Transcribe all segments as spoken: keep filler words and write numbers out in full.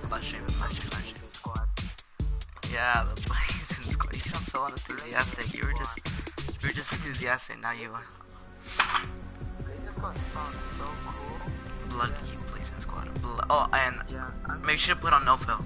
Live stream, live stream, live stream. Yeah, the Blazin squad. You sound so unenthusiastic. You were just, you were just enthusiastic. Now you are. Blazin squad sounds so cool. Blood Key Blazin squad. Bl oh, and yeah, make sure to put on no fill.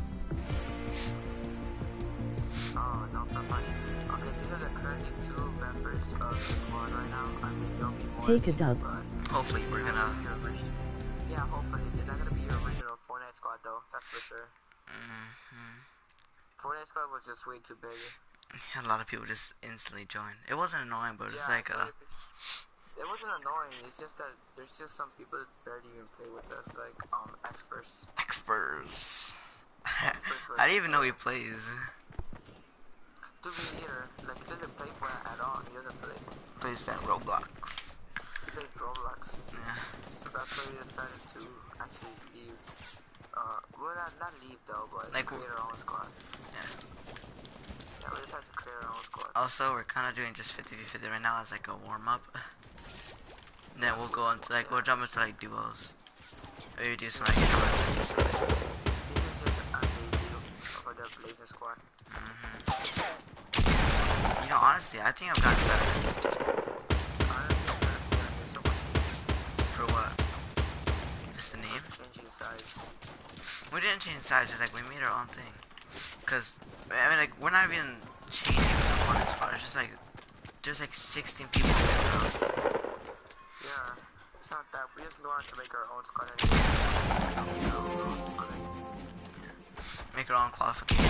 Oh, no fill. Okay, these are the currently two members of the squad right now. I mean, there'll be more. Take a dub. Hopefully, we're gonna. Yeah, hopefully. They're not gonna be your original Fortnite squad though. That's for sure. Mm-hmm. Fortnite squad was just way too big. A lot of people just instantly joined. It wasn't annoying, but it was yeah, like so uh. It, it wasn't annoying. It's just that there's just some people that barely even play with us, like um experts. Experts. experts I didn't even know he plays. To be either, like he doesn't play for it at all. He doesn't play. Plays that Roblox. He plays Roblox. Yeah. So that's why we decided to actually leave. Uh, well, not, not leave though, but like, create our own squad. Yeah. Yeah, we decided to create our own squad. Also, we're kind of doing just fifty v fifty right now as like a warm up. Then we'll go into like, we'll jump into like duos. Maybe do some like This is just a debut for the Blazin squad. Mm-hmm. You know, honestly, I think I've gotten better. For what? Just the name? Changing size. We didn't change size, just like we made our own thing. Cause I mean, like we're not even changing the Fortnite squad. It's just like there's like sixteen people. Yeah, it's not that. We just wanted to make our own squad. Anyway. Yeah. Make our own qualifications.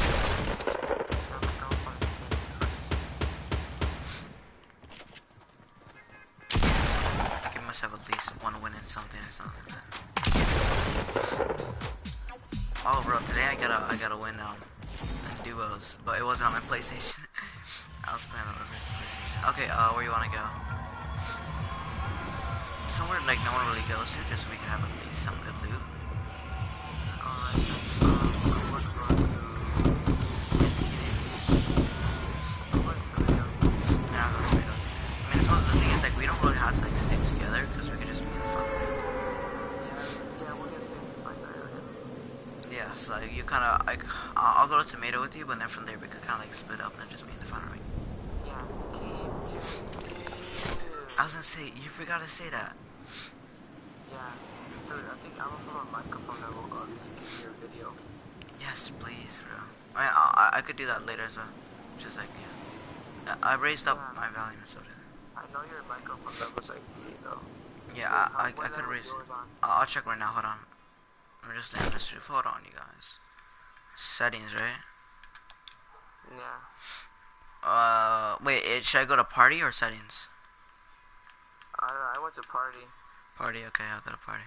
Like it must have at least one win in something or something like that. Oh, bro, today I gotta I gotta win um duos, but it wasn't on my PlayStation. I was playing on the PlayStation. Okay, uh, where you wanna go? Somewhere like no one really goes to, just so we can have at least some good loot. Alright, um, I would go to... I would go to Tomato. Yeah, I'll go to Tomato. I mean, it's one of the things is like we don't really have to like stick together because we could just be in the fun area. Yeah, yeah, we're gonna stay in the fun area. Yeah, so like, you kind of like I'll, I'll go to Tomato with you, but then from there we could kind of like split up and just be in the fun area. Yeah, keep, just, I was gonna say you forgot to say that. Yeah, dude, I think I'm gonna put my microphone that will obviously give you your video. Yes, please, bro. I mean, I, I could do that later as well. Just like yeah, I raised up Yeah. my volume, so did. I know your microphone level's like three though. Yeah, Wait, I how- I, what I could level raise is it. yours on? I'll, I'll check right now. Hold on. I'm just in this roof. Hold on, you guys. Settings, right? Yeah. Uh, wait. It, should I go to party or settings? I don't know, I went to party. Party. Okay, I'll go to party.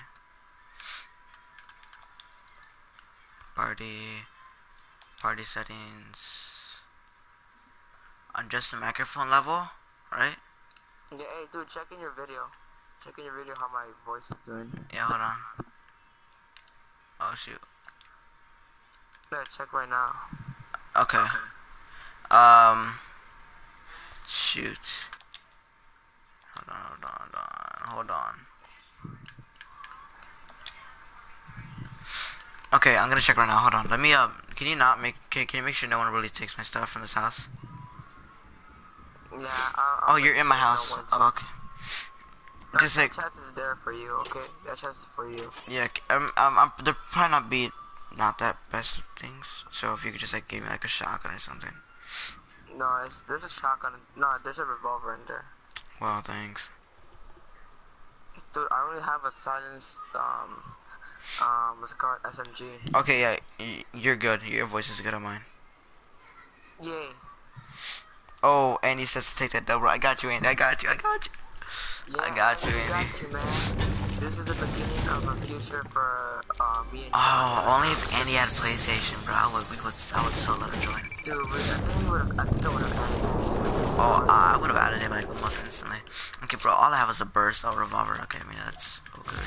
Party. Party settings. Adjust the microphone level, right? Yeah, hey dude, check in your video. Check in your video how my voice is doing. Yeah, hold on. Oh shoot. Yeah, check right now. Okay. Um. Shoot. Hold on, hold on, hold on, hold on. Okay, I'm gonna check right now. Hold on. Let me. Um. Can you not make? Can, can you make sure no one really takes my stuff from this house? Yeah. I'll, I'll Oh, you're make in my sure no house. one Oh, takes- okay. That, Just like. that chest is there for you, okay? That chest is for you. Yeah. Um. Um. um they're probably not be not that best things. So if you could just like give me like a shotgun or something. No, it's, there's a shotgun. No, there's a revolver in there. Well, thanks. Dude, I only have a silenced, um, um, what's it called? S M G. Okay. Yeah. y- You're good. Your voice is good on mine. Yay. Oh, Andy says to take that double. I got you, Andy. I got you. I got you. Yeah, I got you, I Andy. got you, man. This is the beginning of a future for, uh, me and Oh, only if Andy had a PlayStation, bro. I would, we would, I would so let him join. Dude, we, I think we would've, I think I would've added him. Oh, I would have added him like almost instantly. Okay, bro. All I have is a burst or revolver. Okay, I mean that's okay.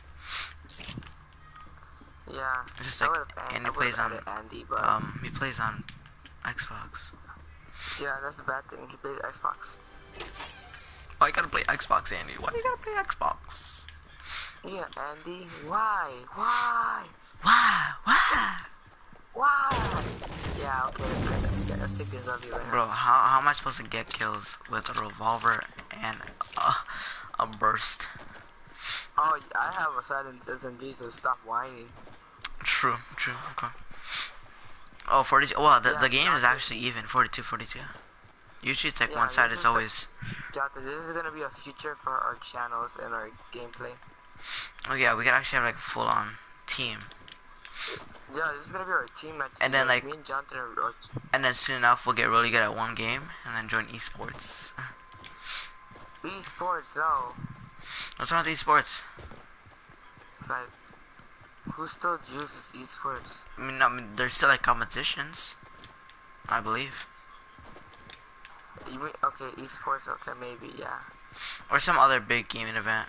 Yeah. It's just I like would've added- Andy I would've plays on, added Andy, but um, he plays on Xbox. yeah, that's the bad thing. He plays Xbox. Why you gotta play Xbox, Andy? Why you gotta play Xbox? Yeah, Andy. Why? Why? Why? Why? What? Yeah, okay. Let's take this of you right Bro, how, how am I supposed to get kills with a revolver and a, a burst? Oh, I have a silent S M G, so stop whining. True, true, okay. Oh, forty-two. Well, the, Yeah, the game is Jonathan. actually even. forty-two, forty-two. Usually it's like Yeah, one side this is is the- always... Jonathan, this is gonna be a feature for our channels and our gameplay. Oh yeah, we could actually have like a full-on team. Yeah, this is gonna be our team match. And then, like- me and Jonathan are, are And then soon enough we'll get really good at one game and then join esports. esports. No, What's wrong with esports? like who still uses esports? I mean, I mean, there's still like competitions, I believe. You mean, okay, esports. Okay, maybe, yeah. Or some other big gaming event.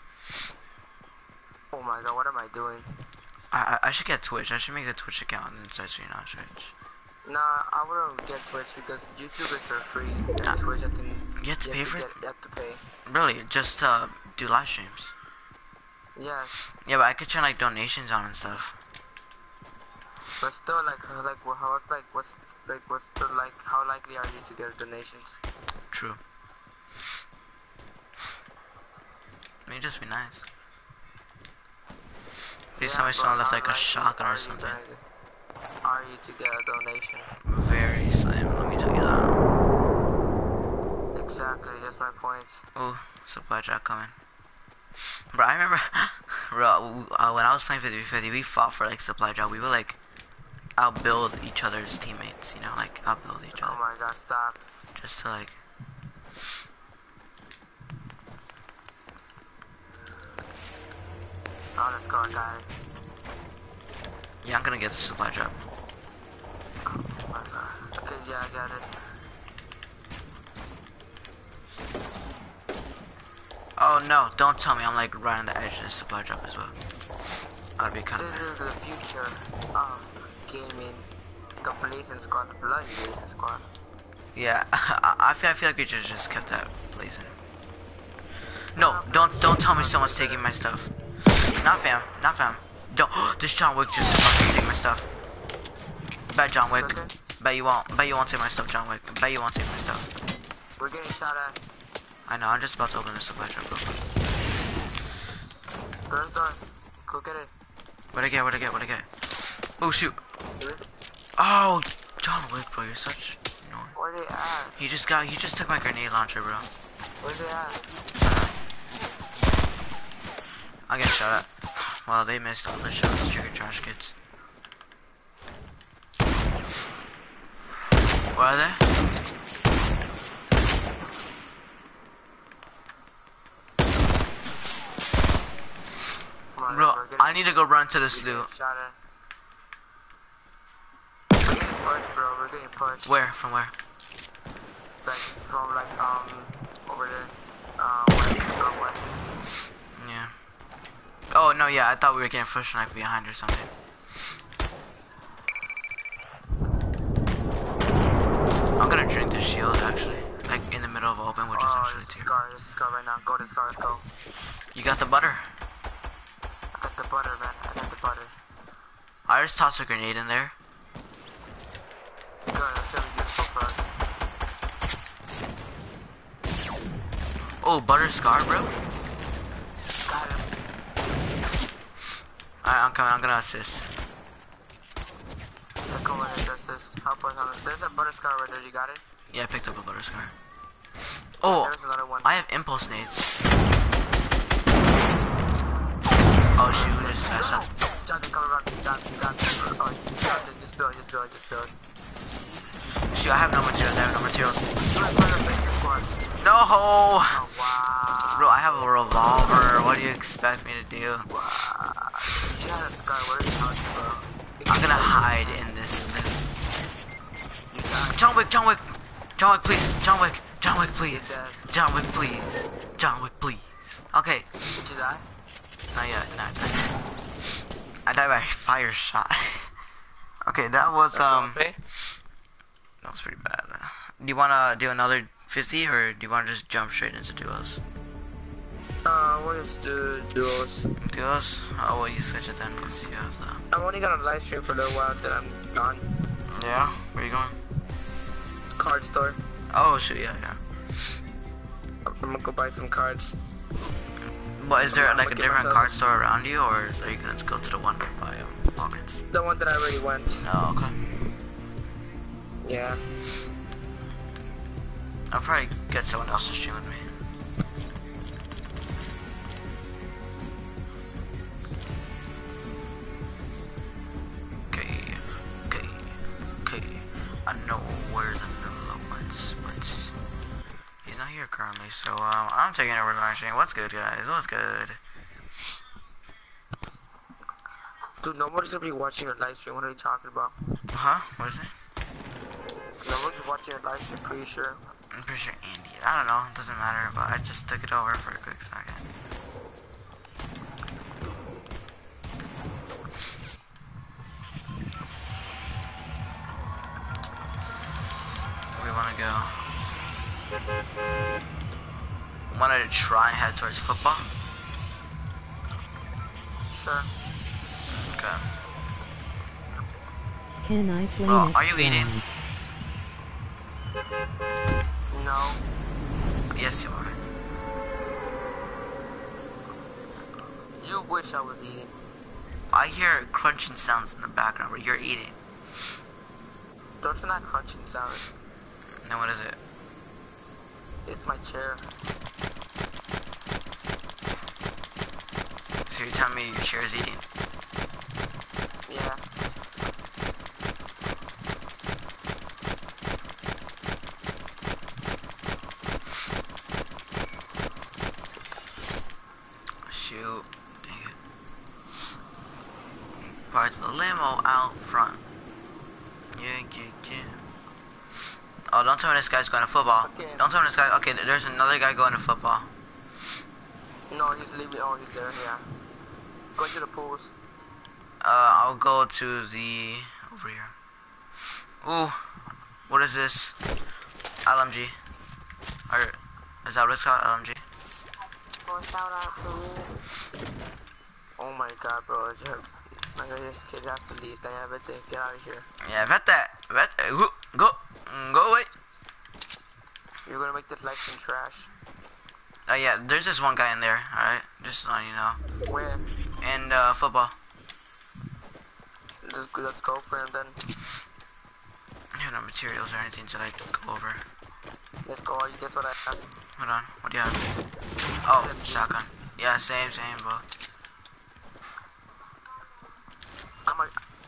Oh my god, what am I doing? I, I I should get Twitch. I should make a Twitch account and then start streaming on Twitch. Nah, I wouldn't get Twitch because YouTube is for free, and Nah. Twitch, I think You have to pay for it? get, you have to pay. Really? Just uh, do live streams? Yes, Yeah, but I could turn like donations on and stuff. but still, like, uh, like, wha- how what's like, what's like, what's the like, how likely are you to get donations? True. I mean, just be nice. Please tell me but someone left how like a likely shotgun are or you something. gonna- Are you to get a donation? Very slim, let me tell you that. Exactly, that's my point. Ooh, supply drop coming. Bro, I remember, bro, uh, when I was playing fifty fifty, we fought for like supply drop. We would like outbuild each other's teammates, you know, like outbuild each Oh other. my god, stop. Just to like, Oh, let's go, guys. yeah, I'm gonna get the supply drop. Oh my god. Okay, yeah, I got it. Oh no, don't tell me I'm like right on the edge of the supply drop as well. That'd be kind of This bad. is the future of gaming. The Blazin squad, the bloody Blazin squad. Yeah, I, I feel I feel like we just just kept that blazing. No, don't don't tell me someone's taking my stuff. Not fam, not fam. Don't. This John Wick just fucking take my stuff. Bet John Wick. Okay. Bet you won't. Bet you won't take my stuff, John Wick. Bet you won't take my stuff. We're getting shot at. I know. I'm just about to open the supply drop. Real quick. Door's done. Go get it. What'd I get? What'd I get? What'd I get? Oh shoot. Dude, Oh, John Wick, bro. You're such annoying. where they at? He just got. He just took my grenade launcher, bro. Where they at? I'll get shot at. Well, they missed all the shots. Trigger trash kids. Where are they? Come on, Bro, we're getting- I need to go run to the we're slough. getting shot at. We're getting pushed, bro. We're getting pushed. Where? From where? Like, from, like, um, over there. Um, west, northwest. Yeah. Oh no, yeah. I thought we were getting pushed from like behind or something. I'm gonna drink this shield actually, like in the middle of open, which is Oh, actually this is terrible. Scar, this is Scar right now. Go to Scar, let's go. You got the butter? I got the butter, man. I got the butter. I just tossed a grenade in there. Good, that's gonna be useful for us. Oh, butter scar, bro. Got him. Alright, I'm coming. I'm gonna assist. Yeah, come on, assist. Help us on this. There's a butter Scar right there. You got it? Yeah, I picked up a butter scar. Oh, There's another one. I have impulse nades. Oh shoot, who just I saw. Jonathan, come around. Jonathan, Jonathan. Oh, Jonathan, just build, just build, just build. Shoot, I have no materials. I have no materials. Do it for the Blazin squad. No. Oh, wow. Bro, I have a revolver. What do you expect me to do? Wow. You had a Scar. Where's the house, bro? I'm gonna hide in this. You got it. John Wick, John Wick, John Wick, please, John Wick, John Wick, please, You're dead. John Wick, please, John Wick, please. Okay, Did you die? not yet, not yet. I died by fire shot. Okay, that was um, Okay. that was pretty bad. Do you wanna do another fifty or do you wanna just jump straight into duos? Uh, what is the duos? Duos? Oh, well, you switch it then, because you have the... I'm only gonna live stream for a little while, then I'm gone. Yeah? Where you going? Card store. Oh, shoot, yeah, yeah. I'm gonna go buy some cards. But is there, I'm like, a gonna get different myself- card store around you, or are you gonna go to the one by, um, Walgreens? The one that I already went. Oh, okay. Yeah. I'll probably get someone else to stream with me. Okay, okay, okay. I know where the middle went, but he's not here currently, so um, I'm taking over the live stream. What's good, guys? What's good? Dude, nobody's gonna be watching your live stream. What are you talking about? Huh? What is it? Nobody's watching your live stream, pretty sure. I'm pretty sure Andy. I don't know. It doesn't matter, but I just took it over for a quick second. Where we want to go? Wanted to try and head towards football. Sure. Okay. Can I play Well, next are you eating? round? No. Yes, you are. You wish I was eating. I hear crunching sounds in the background where you're eating. Those are not crunching sounds. Now what is it? It's my chair. So you're telling me your chair is eating? Yeah. Shoot. Dang it. Park the limo out front. Yeah, yeah, yeah. Oh, don't tell me this guy's going to football. Okay. Don't tell me this guy. Okay, there's another guy going to football. No, he's leaving. Oh, he's there, yeah. Go to the pools. Uh, I'll go to the... over here. Ooh. What is this? L M G. Or, is that what it's called? L M G? Oh, shout out to me. Oh my god, bro. Like, this kid has to leave. Then I bet they get out of here. Yeah, vete. Vete. Go. Go. Go away. You're gonna make this life some trash. Oh, yeah, there's just one guy in there, alright? Just so you know. Where? And, uh, football. Let's go, let's go for him then. I have no materials or anything to, like, go over. Let's go. You guess what I have? Hold on. What do you have? Oh, shotgun. Yeah, same, same, bro. I'm a,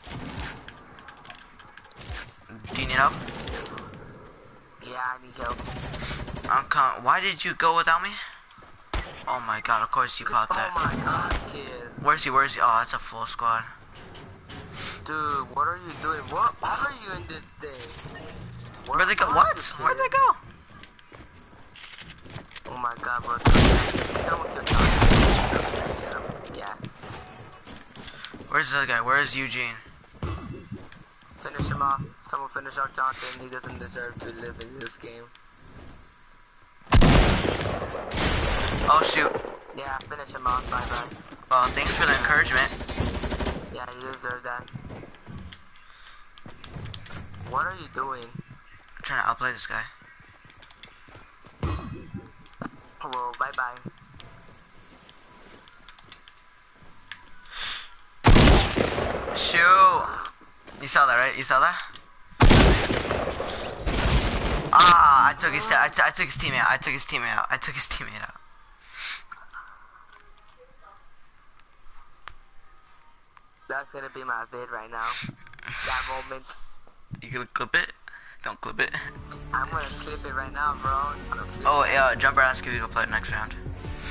Do you need help? yeah, I need help. I'm com- Why did you go without me? Oh my god, of course you caught that. Oh my god, kid. Where's he? Where's he? Oh, that's a full squad. Dude, what are you doing? What are you in this thing? Where'd they go? are What? you, Where'd kid? they go? Oh my god, bro. Someone killed John. Yeah. Where's the other guy? Where's Eugene? Finish him off. Someone finish off Johnson. He doesn't deserve to live in this game. Oh shoot. Yeah, finish him off. Bye bye. Well, thanks for the encouragement. Yeah, you deserve that. What are you doing? I'm trying to outplay this guy. Well, bye bye. Shoot. You saw that, right? You saw that? Ah, I took his. I, t I took his teammate out. I took his teammate out. I took his teammate out. That's gonna be my vid right now. That moment. You gonna clip it? Don't clip it. I'm gonna clip it right now, bro. Just gonna clip Oh, it. yeah. Jumper asked if you go play the next round.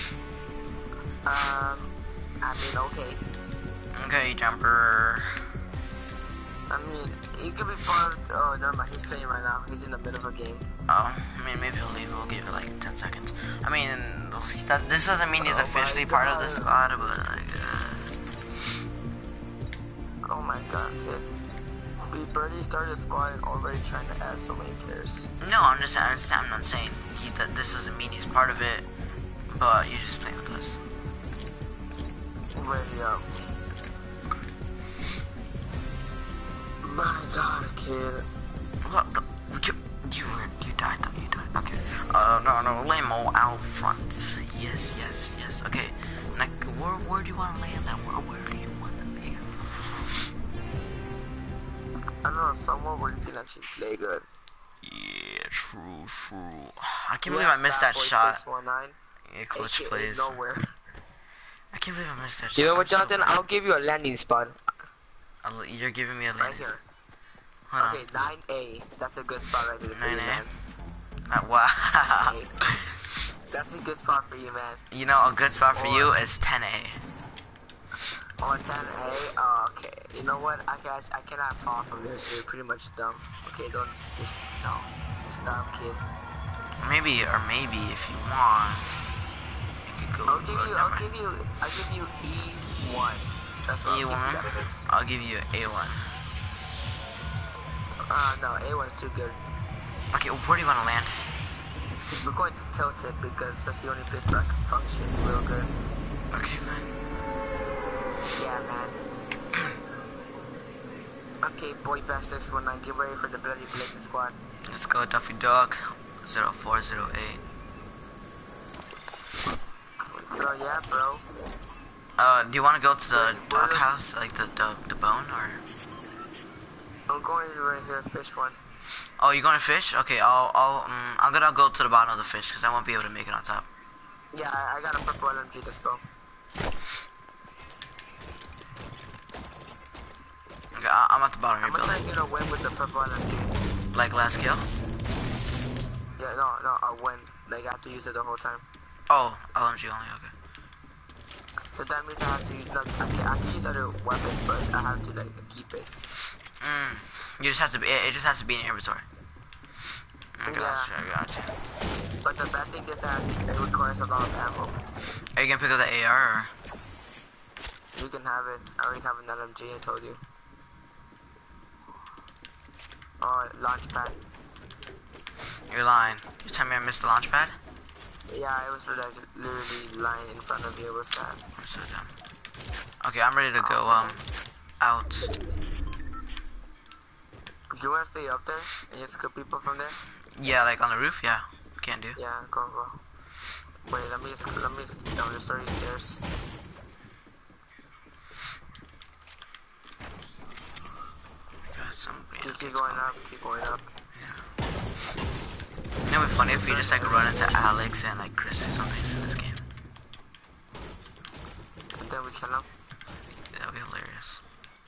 Um, I mean, okay. Okay, Jumper. I mean, he could be part of, oh, never mind, he's playing right now. He's in the middle of a game. Oh, I mean, maybe he'll leave. We'll give it like ten seconds. I mean, that, this doesn't mean he's Oh officially my part of the God. squad, but like, uh, Oh my god, kid. We barely started a squad and already trying to add so many players. no, I'm just, I'm, just, I'm not saying he, that this doesn't mean he's part of it. but you just play with us. Ready up. My God, kid. What? You, you were, you died though. You died. Okay. Uh, no, no, limo out front. Yes, yes, yes. Okay. Like, where, where do you want to land? That? Where, where do you want to land? I don't know, somewhere where you can actually play good. Yeah, true, true. I can't Yeah, believe I missed that shot. six one nine, Yeah, clutch A K A plays. nowhere. I can't believe I missed that You shot. know what, I'm so Jonathan? bad. I'll give you a landing spot. I'll, you're giving me a Right landing. here. Hold Okay, nine A. That's a good spot right here for nine you, A? man. Uh, wow. nine A. That's a good spot for you, man. You know, a good spot for Or- you is ten A. On ten A, oh, okay. You know what? I can I cannot fall from this. So you're pretty much dumb. Okay, don't just no. Stop, kid. Maybe, or maybe if you want, you could go. I'll give oh, you. never I'll mind. give you. I'll give you E one. That's what E I'll one. give you out of this. I'll give you A one. Uh, no, A one's too good. Okay, where do you want to land? We're going to tilt it because that's the only place where I can function real good. Okay, fine. Yeah, man. Okay, boy, bash six one nine. Get ready for the bloody Blazin squad. Let's go, Duffy Dog. Zero four zero eight. So yeah, bro. Uh, do you want to go to the Where- where the- doghouse, like the, the the bone, or? I'm going to right here, fish one. Oh, you going to fish? Okay, I'll I'll um, I'm gonna go to the bottom of the fish because I won't be able to make it on top. Yeah, I, I got a purple L M G. Let's go. Okay, I, I'm at the bottom I'm of your gonna try building. to get a win with the purple L M G. Like last kill? Yeah, no, no, a win. Like I have to use it the whole time. Oh, L M G only. Okay. So that means I have to use. No, I can I can use other weapons, but I have to like keep it. Mm. You just have to be. It just has to be in your inventory. I got Yeah. you. I got you. But the bad thing is that it requires a lot of ammo. Are you gonna pick up the A R? Or? You can have it. I already have an L M G. I told you. Oh, launch pad. You're lying. You tell me I missed the launch pad? Yeah, it was like literally lying in front of you. It was sad. I'm so dumb. Okay, I'm ready to go. Um, out. Do you want to stay up there and just kill people from there? Yeah, like on the roof. Yeah, can do. Yeah, go, go. Wait, let me, let me down the thirty stairs. God, somebody. You keep going up, keep going up. Yeah. You know, it'd be funny if we just like run into Alex and like Chris or something in this game. And then we kill them. That'd be hilarious.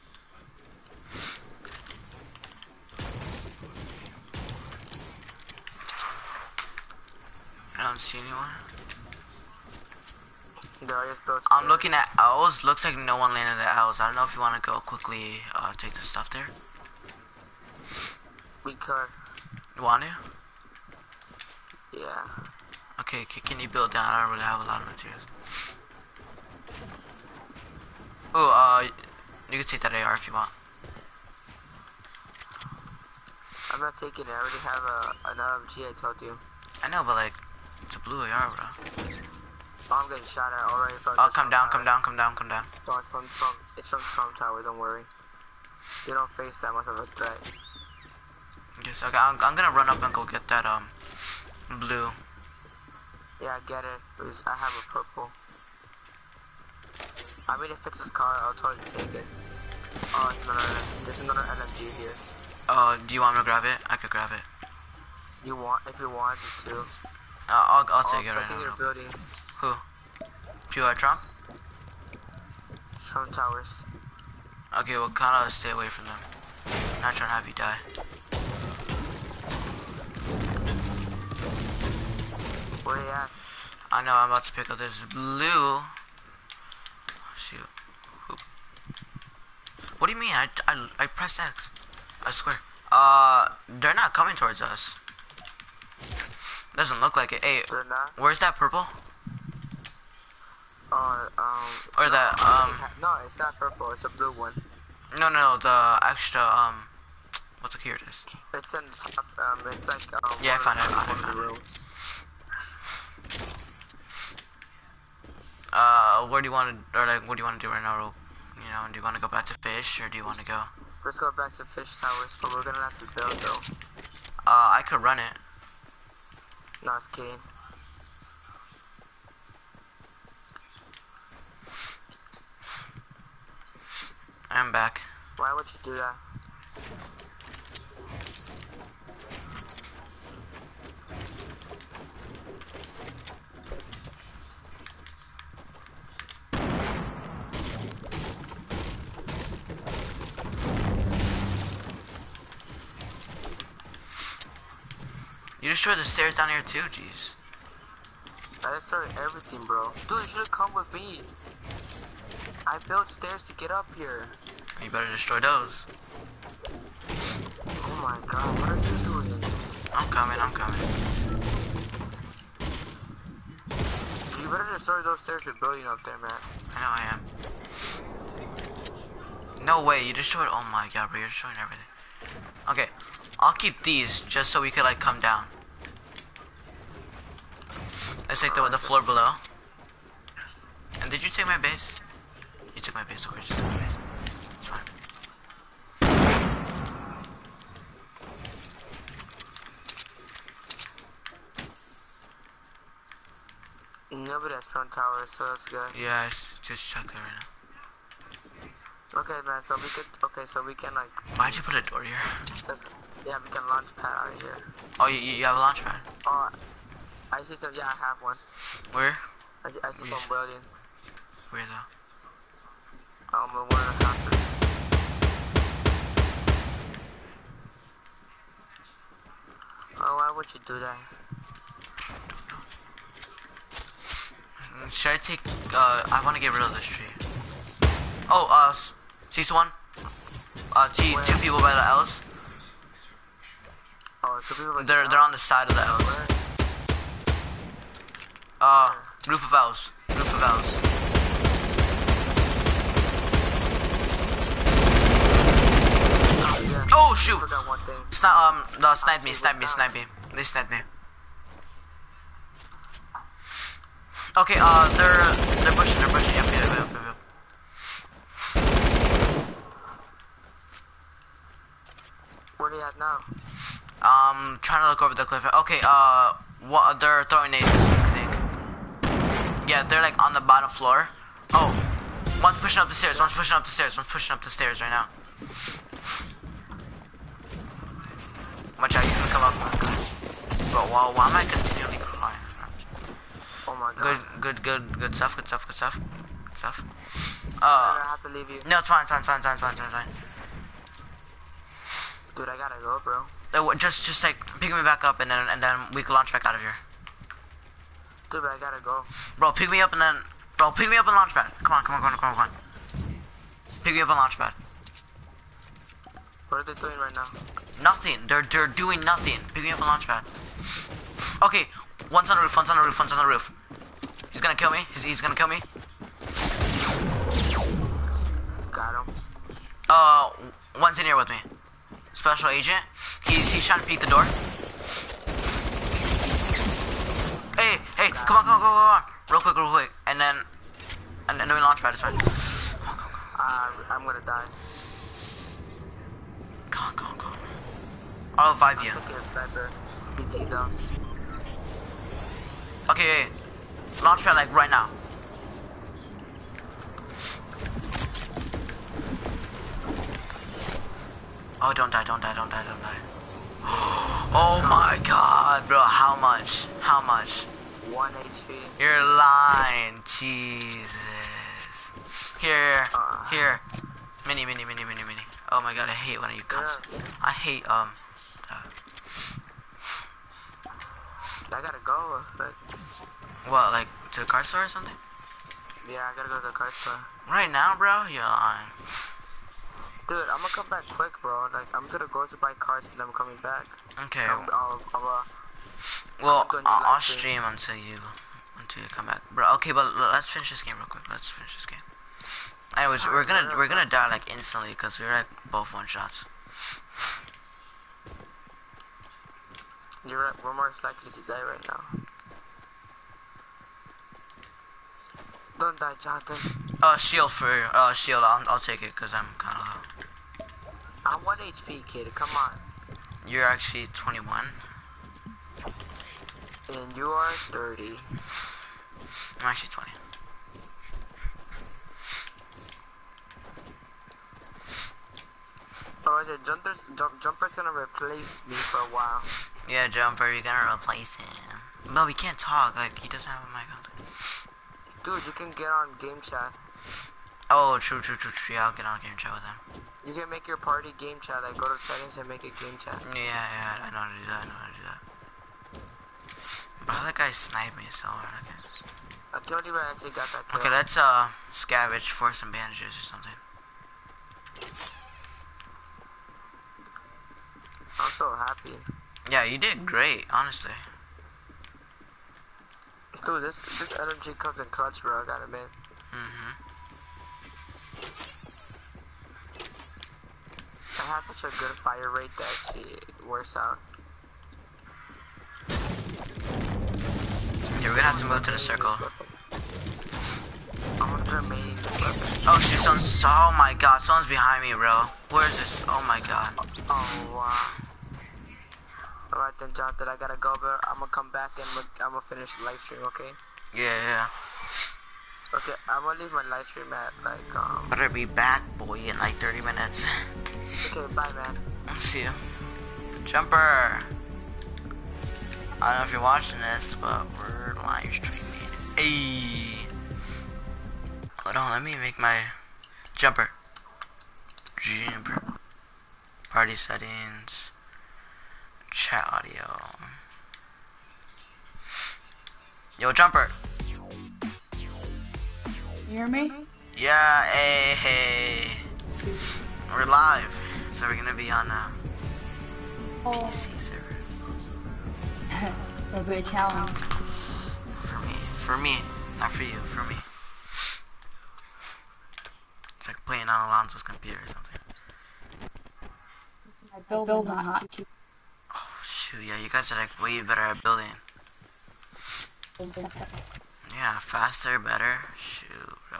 I don't see anyone. There are just built I'm stairs. looking at owls. Looks like no one landed at owls. I don't know if you want to go quickly uh, take the stuff there. We could. You want to? Yeah. Okay, c can you build down? I don't really have a lot of materials. Oh, uh, you can take that A R if you want. I'm not taking it. I already have a, an L M G, I told you. I know, but like, it's a blue A R, bro. Oh, I'm getting shot at already from Oh, the come Trump down, tower. come down, come down, come down. No, it's from, from, it's from Trump Tower, don't worry. You don't face that much of a threat. Okay, so okay, I'm, I'm gonna run up and go get that, um, blue. Yeah, I get it. Because I have a purple. I mean, if it's his car, I'll totally take it. Oh, it's another, there's another L M G here. Uh, do you want me to grab it? I could grab it. You want, if you want to. Uh, I'll, I'll take oh, it right I think now. you're building Who? People at Trump? Trump Towers. Okay, well, kinda stay away from them. Not trying to have you die. Where are you at? I know, I'm about to pick up this blue. Shoot. Who? What do you mean? I, I, I pressed X. I swear. Uh, they're not coming towards us. Doesn't look like it. Hey, They're not? where's that purple? Oh, um... Or no, that, I um... think I- No, it's not purple, it's a blue one. No, no, the extra, um... What's it? Here it is. It's in the top, um, it's like, um... Yeah, I one found it, of I found it, I the found it. rooms. Uh, where do you want to, or like, what do you want to do right now, Ro? You know, do you want to go back to fish, or do you want to go? Let's go back to fish towers, but we're gonna have to build though. Uh, I could run it. No, I was kidding. I'm back. Why would you do that? You destroyed the stairs down here too, jeez. I destroyed everything, bro. Dude, you should've come with me. I built stairs to get up here. You better destroy those. Oh my god, what are you doing? I'm coming, I'm coming. You better destroy those stairs you're building up there, man. I know I am. No way, you destroyed, oh my god, bro, you're destroying everything. Okay, I'll keep these just so we could like come down. Let's take the, the floor below. And did you take my base? You took my base, of course you took my base. It's fine. Nobody has front tower, so that's good. Yeah, I s- just checked that right now. Okay, man, so we could, okay, so we can like... Why'd you put a door here? Like, yeah, we can launch pad out of here. Oh, you, you have a launch pad? Uh, I see some, yeah, I have one. Where? I see, I see Where some you- building. Where though? Um, in one of the houses. Oh, why would you do that? Should I take, uh, I want to get rid of this tree. Oh, uh, see someone? Uh, T, two people by the L's. Oh, so people are They're, they're on the side of the L's. Where? Uh, roof of L's. Roof of L's. Oh, yeah. Oh, I shoot! forgot one thing. Sni um, no, snipe me, snipe me, snipe me. They sniped me. Okay, uh, they're, they're pushing, they're pushing. Yep, yep, yep, yep, yep. Where are they at now? Um, trying to look over the cliff. Okay, uh, what, they're throwing nades, I think. Yeah, they're like on the bottom floor. Oh, one's pushing up the stairs, one's pushing up the stairs, one's pushing up the stairs right now. Watch out, he's gonna come up. Bro, why, why am I continually crying? Oh my god. Good, good, good, good stuff, good stuff, good stuff, good stuff. I Uh, have to leave you. no, it's fine, it's fine, it's fine, it's fine, it's fine, it's fine. Dude, I gotta go, bro. Uh, Just, just like pick me back up, and then, and then we can launch back out of here. Dude, I gotta go. Bro, pick me up, and then, bro, pick me up and launch pad. Come on, come on, come on, come on, come on. Pick me up and launch pad. What are they doing right now? Nothing. They're, they're doing nothing. Pick me up and launch pad. Okay, one's on the roof, one's on the roof, one's on the roof. He's gonna kill me. He's, he's gonna kill me. Got him. Uh, one's in here with me. Special agent. He's he's trying to peek the door. Hey, hey, come on, come on, come on, come on. Real quick, real quick. And then, and then we launch pad, it's fine. Uh, I'm gonna die. Come on, come on, come on. I'll revive I'm you. taking a sniper. B T down. Okay, hey. Launch pad, like, right now. Oh, don't die, don't die, don't die, don't die. Oh my god, bro, how much? How much? One H P. You're lying, Jesus. Here, Uh. here. Mini, mini, mini, mini, mini. Oh my god, I hate when you cuss. I hate, um... Uh, I gotta go, but... what, like, to the car store or something? Yeah, I gotta go to the car store. Right now, bro? You're lying. Dude, I'm gonna come back quick, bro. Like, I'm gonna go to buy cards and then I'm coming back. Okay. I'll, I'll, I'll, uh, Well, doing I'll, the I'll live stream. stream until you, until you come back, bro. Okay, but l- let's finish this game real quick. Let's finish this game. Anyways, we're gonna we're gonna die like instantly because we're like both one shots. You're right, we're more likely to die right now. Don't die, Jonathan. Uh, shield for uh shield. I'll I'll take it because I'm kind of low. I'm one H P, kid. Come on. You're actually twenty-one. And you are thirty. I'm actually twenty. Oh, is it Jumper's, jump, Jumper's gonna replace me for a while. Yeah, Jumper, you're gonna replace him. But we can't talk. Like he doesn't have a mic on. Dude, you can get on game chat. Oh, true, true, true, true. Yeah, I'll get on game chat with him. You can make your party game chat. Like go to settings and make a game chat. Yeah, yeah, I know how to do that. I know how to do that. But how that guy sniped me so hard, I guess. I can't believe I actually got that kill. Okay, let's uh scavenge for some bandages or something. I'm so happy. Yeah, you did great, honestly. Dude, this this energy comes in clutch, bro. I got him in. Mhm. I have such a good fire rate that she works out. Yeah, we're gonna have to move to the circle. I'm remaining this weapon. Oh shit, someone's, oh my god, someone's behind me, bro. Where is this? Oh my god. Oh wow. Alright then, Jonathan, I gotta go, but I'm gonna come back and I'm gonna finish the live stream, okay? Yeah, yeah. Okay, I'm gonna leave my live stream at like um. Better be back, boy, in like thirty minutes. Okay, bye, man. I'll see you. Jumper! I don't know if you're watching this, but we're live streaming. Ayy! Hold on, let me make my Jumper. Jumper. Party settings. Chat audio. Yo, Jumper! You hear me? Yeah, hey, hey. We're live, so we're gonna be on uh, Oh. P C servers. That'll be a challenge. For me, for me, not for you, for me. It's like playing on Alonso's computer or something. I build, build on hot. Oh shoot, yeah, you guys are like way better at building. Yeah, faster, better. Shoot, bro.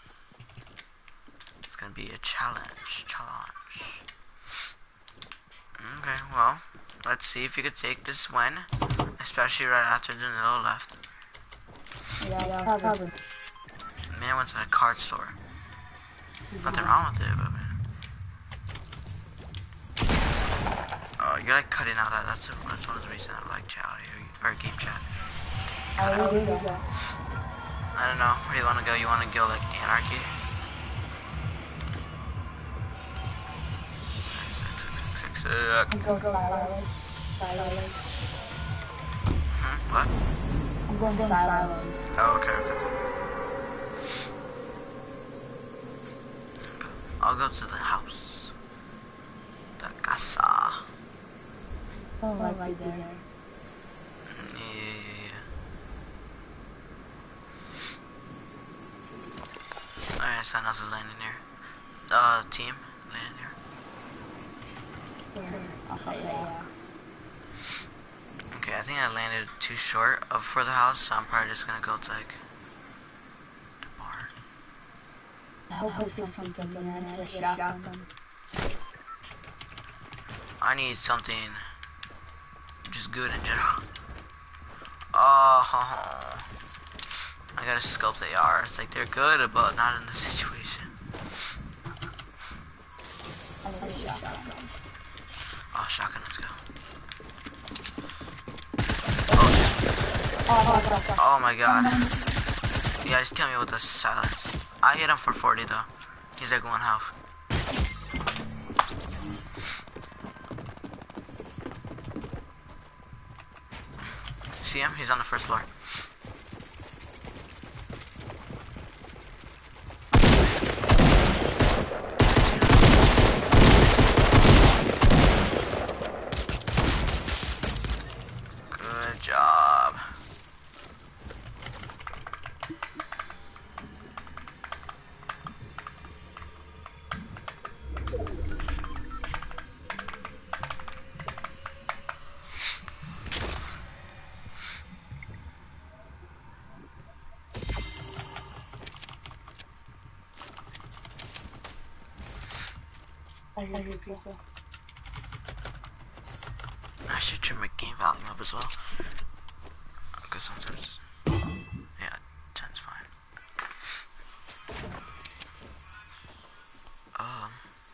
It's gonna be a challenge, challenge. Okay, well, let's see if you could take this win, especially right after Danilo left. Yeah, yeah, probably. Man went to the card store. Nothing wrong with it, but man. Oh, you're like cutting out that. That's a, that's one of the reasons I don't like chat or, or game chat. Cut out. I don't know. Where do you want to go? You want to go like anarchy? Six, six, six, six. Go, go, silos. Silos. Hmm? What? I'm going to silos. Oh, okay, okay. I'll go to the house. The casa. Oh, like right there. Yeah. Alright, someone else is landing here. Uh, team, landing here. Okay, yeah. Okay, I think I landed too short of for the house, so I'm probably just gonna go to like the barn. I hope there's something in there. I need a shotgun. I need something just good in general. Oh, I gotta scope the A R. It's like they're good, but not in this situation. I need a shotgun. Oh, shotgun, let's go. Oh, Oh my god. You guys kill me with the silence. I hit him for forty though. He's like one health. See him? He's on the first floor. Good job. I hear you, people. I should turn my game volume up as well. Because sometimes, yeah, ten's fine. Um.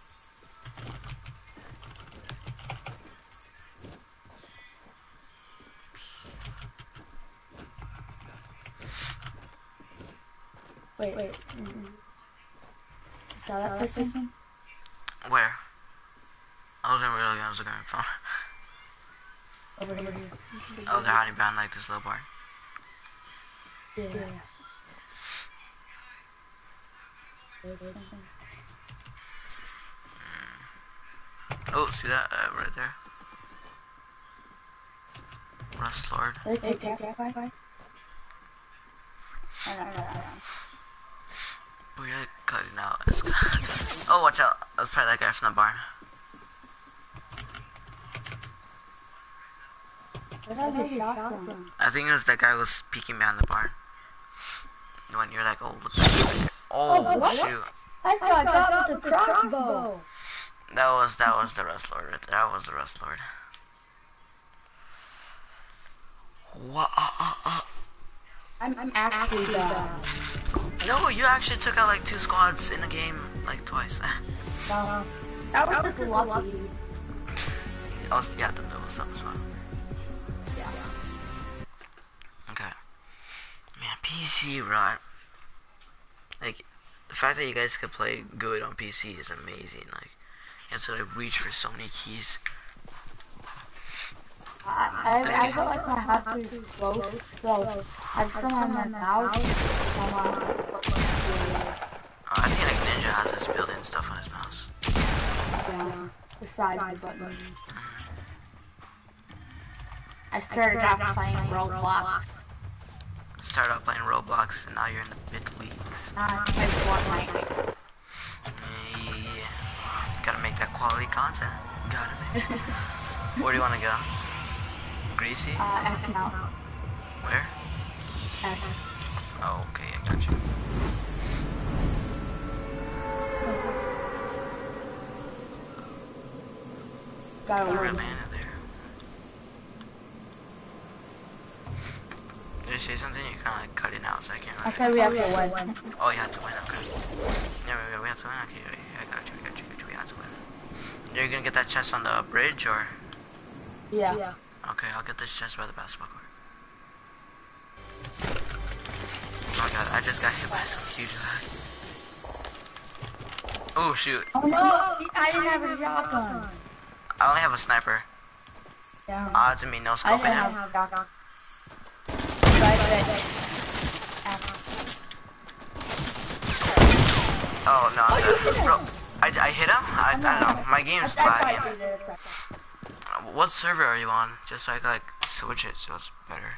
Wait, wait. Mm-hmm. Saw that person? Where? I wasn't really, I was looking at my phone. Over here. Oh, they're hiding behind like this little barn. Yeah. Mm. Oh, see that? Uh, right there. Rust Lord. They take that guy? I don't know. We're like cutting out. Oh, watch out. Let's try that guy from the barn. Where did I get shot from? I think it was that guy who was peeking behind the barn. When you're like, oh, look at that. Oh, Oh, what? shoot. I still got with the crossbow. That was, that was the Rust Lord right there. That was the Rust Lord. What? Uh, uh, uh. I'm, I'm actually bad. No, you actually took out like two squads in the game, like twice. No. That was just lucky. I was, yeah, the middle was up as well. Yeah. Okay. Man, P C, right? Like, the fact that you guys could play good on P C is amazing. Like, you have to like reach for so many keys. I, I, I feel like my hat is close, so I'm still on my mouse. I'm on Oh, I think like Ninja has this built-in stuff on his mouse. yeah, the side buttons. I started off playing Roblox. Started out playing Roblox, and now you're in the big leagues. Now I play Fortnite. Yeah, gotta make that quality content. Gotta make it. Where do you want to go? Greasy? Uh, S now. Where? S. Oh, okay, I got you. Got I a really win. landed there. Did you say something? You're kind of like cutting out, so I can't I really. said we have to win. Oh, you have to win, okay. Yeah, we, we have to win, okay, I got you, I got you, I got you, we have to win. You're gonna get that chest on the bridge, or? Yeah. yeah. Okay, I'll get this chest by the basketball court. Oh god, I just got hit by some huge lag. Oh shoot. Oh no! I didn't have a shotgun. I only have a sniper. Yeah. Odds of me no I scoping didn't him. have a shotgun. Right, right, right. Oh no, that, bro. I, I hit him? I, I don't know. My game's lagging. What server are you on? Just so I can like switch it so it's better.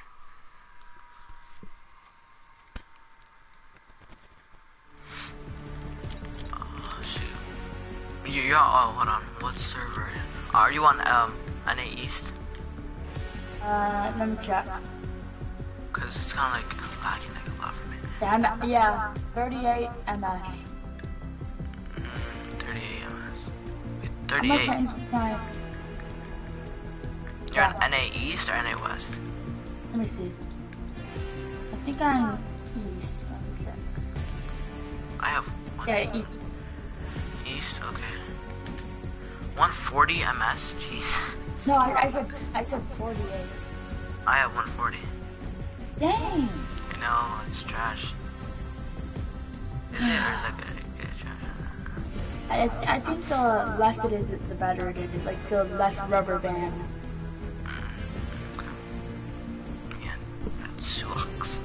Oh shoot. You, you're on, oh hold on. What server are you? Are you on um N A East? Uh, let me check. Cause it's kind of like lagging like a lot for me. Yeah, I'm, yeah, thirty-eight M S. Mm, thirty-eight M S. Wait, I'm thirty-eight. not trying. You're on N A East or N A West? Let me see. I think I'm east. Let me check. I have one. Yeah, east. East, okay. one forty M S? Jeez. No, I, I said I said forty-eight. I have one forty. Dang. You know, it's trash. Is it? Or is that good? Good trash? I I think the less it is, the better it is. Like so, less rubber band. Mm, okay. Yeah, that sucks.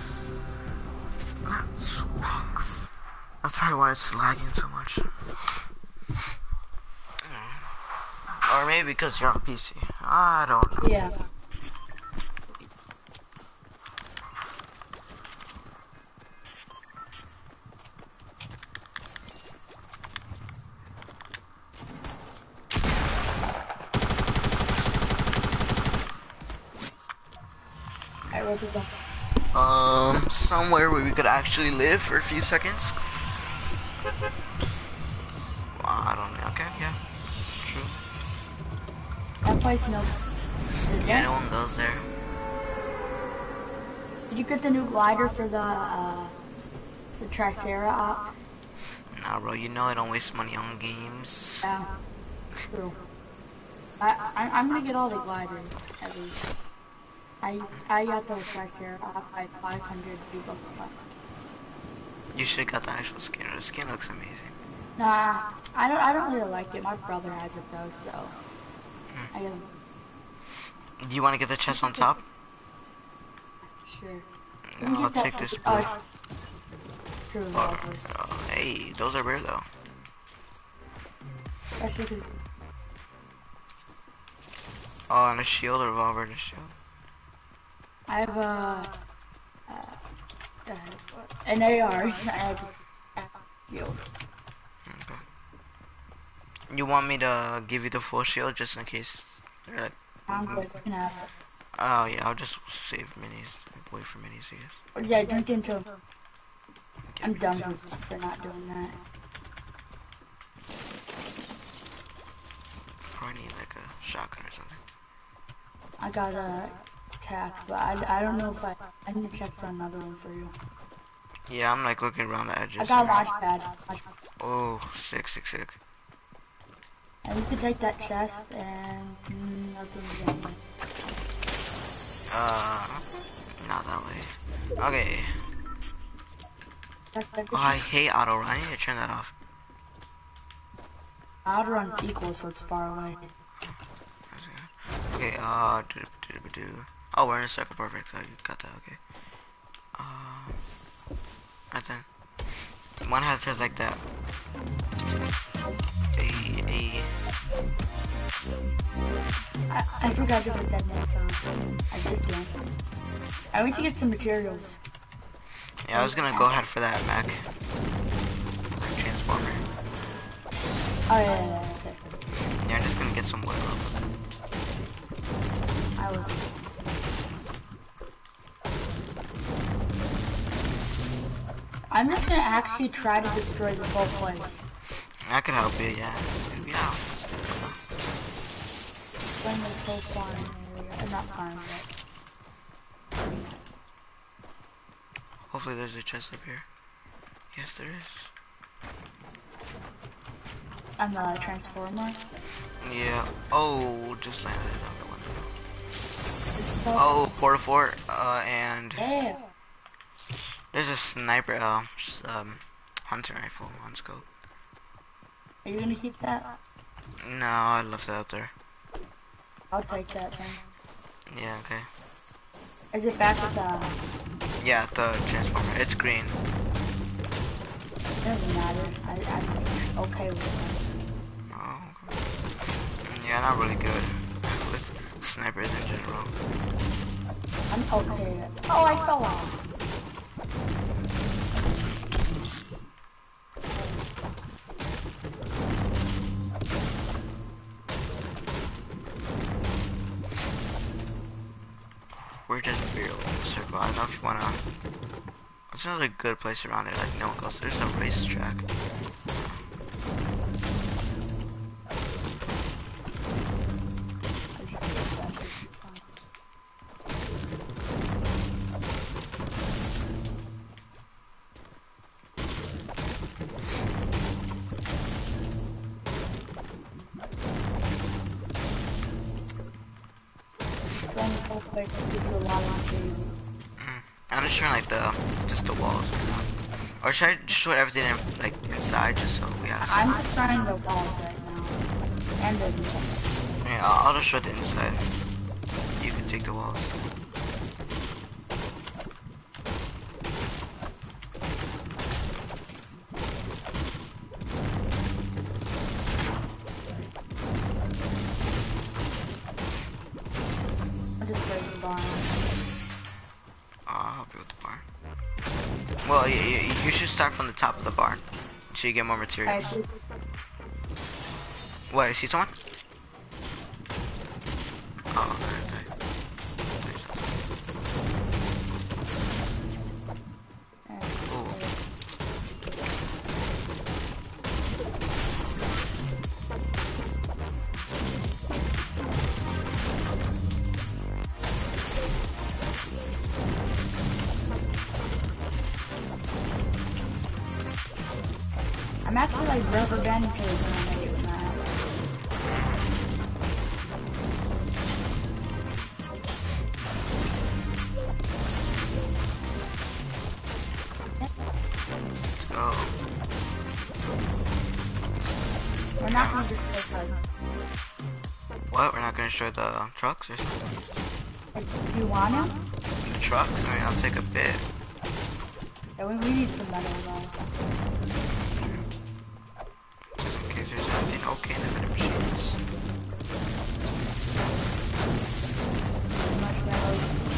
That sucks. That's probably why it's lagging so much. Mm. Or maybe because you're on P C. I don't know. Yeah. Alright, where do we go? Um, somewhere where we could actually live for a few seconds. I don't know. Okay, yeah. place no. Yeah, no one goes there. Did you get the new glider for the uh, the Triceratops? Nah, bro, you know I don't waste money on games. Yeah, true. I, I I'm gonna get all the gliders at least. I I got the Triceratops by five hundred V-Bucks left. You should have got the actual skin. The skin looks amazing. Nah, I don't I don't really like it. My brother has it though, so Mm. I guess. Do you want to get the chest on top? Sure. No, I'll take this. Oh, Blue. it's a Oh, revolver. oh, hey, those are rare though. That's because Oh, and a shield, a revolver, and a shield. I have a uh, uh, an A R. I have a shield. Okay. You want me to give you the full shield just in case? They're like, I'm good. You can have it. oh yeah, I'll just save minis. Wait for minis, I guess. Oh, yeah, drink into. Okay. I'm done with for not doing that. Probably need like a shotgun or something. I got a attack, but I, I don't know if I I need to check for another one for you. Yeah, I'm like looking around the edges. I got a launch pad. Launch pad. Oh, sick, sick, sick. And you can take that chest and mm, nothing's in there. Uh, not that way. Okay. That's Oh, everything. I hate auto run. I need to turn that off. Outer run's equal, so it's far away. Okay, uh, do, do, do, do. Oh, we're in a circle, perfect. Oh, you got that, okay. Uh, right then. One hat says like that. A, a. I, I forgot to put that next on. I just did. I went to get some materials. Yeah, I was gonna go ahead for that, Mac. Transformer. Oh yeah, yeah, yeah, okay. Yeah, I'm just gonna get some wood. I was. I'm just gonna actually try to destroy this whole place. I could help you, yeah. Yeah. Destroying this whole farm area. Uh, not farm, but. Hopefully there's a chest up here. Yes, there is. And the transformer. Yeah. Oh, just landed on the window. So, Oh, porta fort. Uh, and yeah. there's a sniper. Uh, s- um, hunter rifle on scope. Are you gonna keep that? No, I left that out there. I'll take that then. Yeah. Okay. Is it back at the? Yeah, the transformer. It's green. It doesn't matter. I, I'm okay with it. Oh. Okay. Yeah, not really good with snipers in general. I'm okay. Oh, I fell off. We're just barely in the circle. I don't know if you wanna. It's another good place around it. Like no one goes. There's a racetrack. Mm. I'm just trying like the just the walls. Or should I destroy everything in, like inside just so we have? I'm just trying the walls right now. And the Yeah, I'll, I'll destroy the inside. You can take the walls. I'll just break the barn. I'll help you with the barn. Well, you, you, you should start from the top of the barn so you get more I materials. did. What? You see someone? Oh, okay. I'm actually like rubber banding for when I make it with my app. Oh. We're not gonna destroy cars. What? We're not gonna destroy the trucks or something? Like, do you want to? The trucks? I mean, I'll take a bit. Yeah, we, we need some metal though. Just in case there's anything okay in the vending machines. Much metal.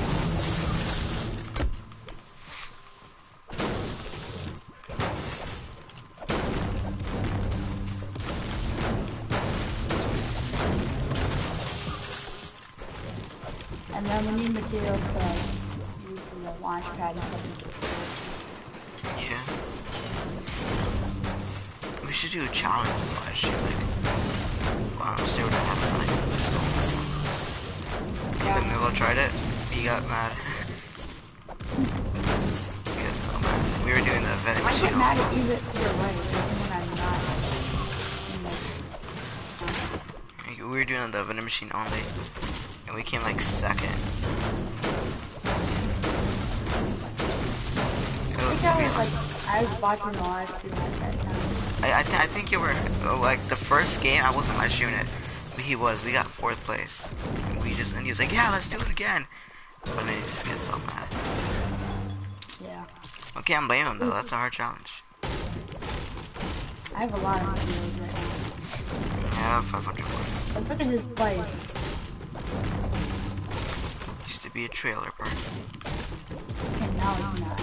And then we need materials to like use in the launch pad and stuff. Yeah. We should do a challenge with last year, like, well, I'll see what happened, like, pistol. Yeah. Yeah, Danilo tried it, he got mad. He got so mad. We were doing the vending I machine. get mad at either, either way, even when I'm not. In We were doing the vending machine only, and we came like second. I think I was like, I was watching the live stream at that time. I I, th I think you were uh, like the first game. I wasn't live streaming it, but he was. We got fourth place. We just and he was like, yeah, let's do it again. But then he just gets so mad. Yeah. I can't blame him though. That's a hard challenge. I have a lot of videos right now. Yeah, five hundred. But look at this place. Used to be a trailer park. And now it's not.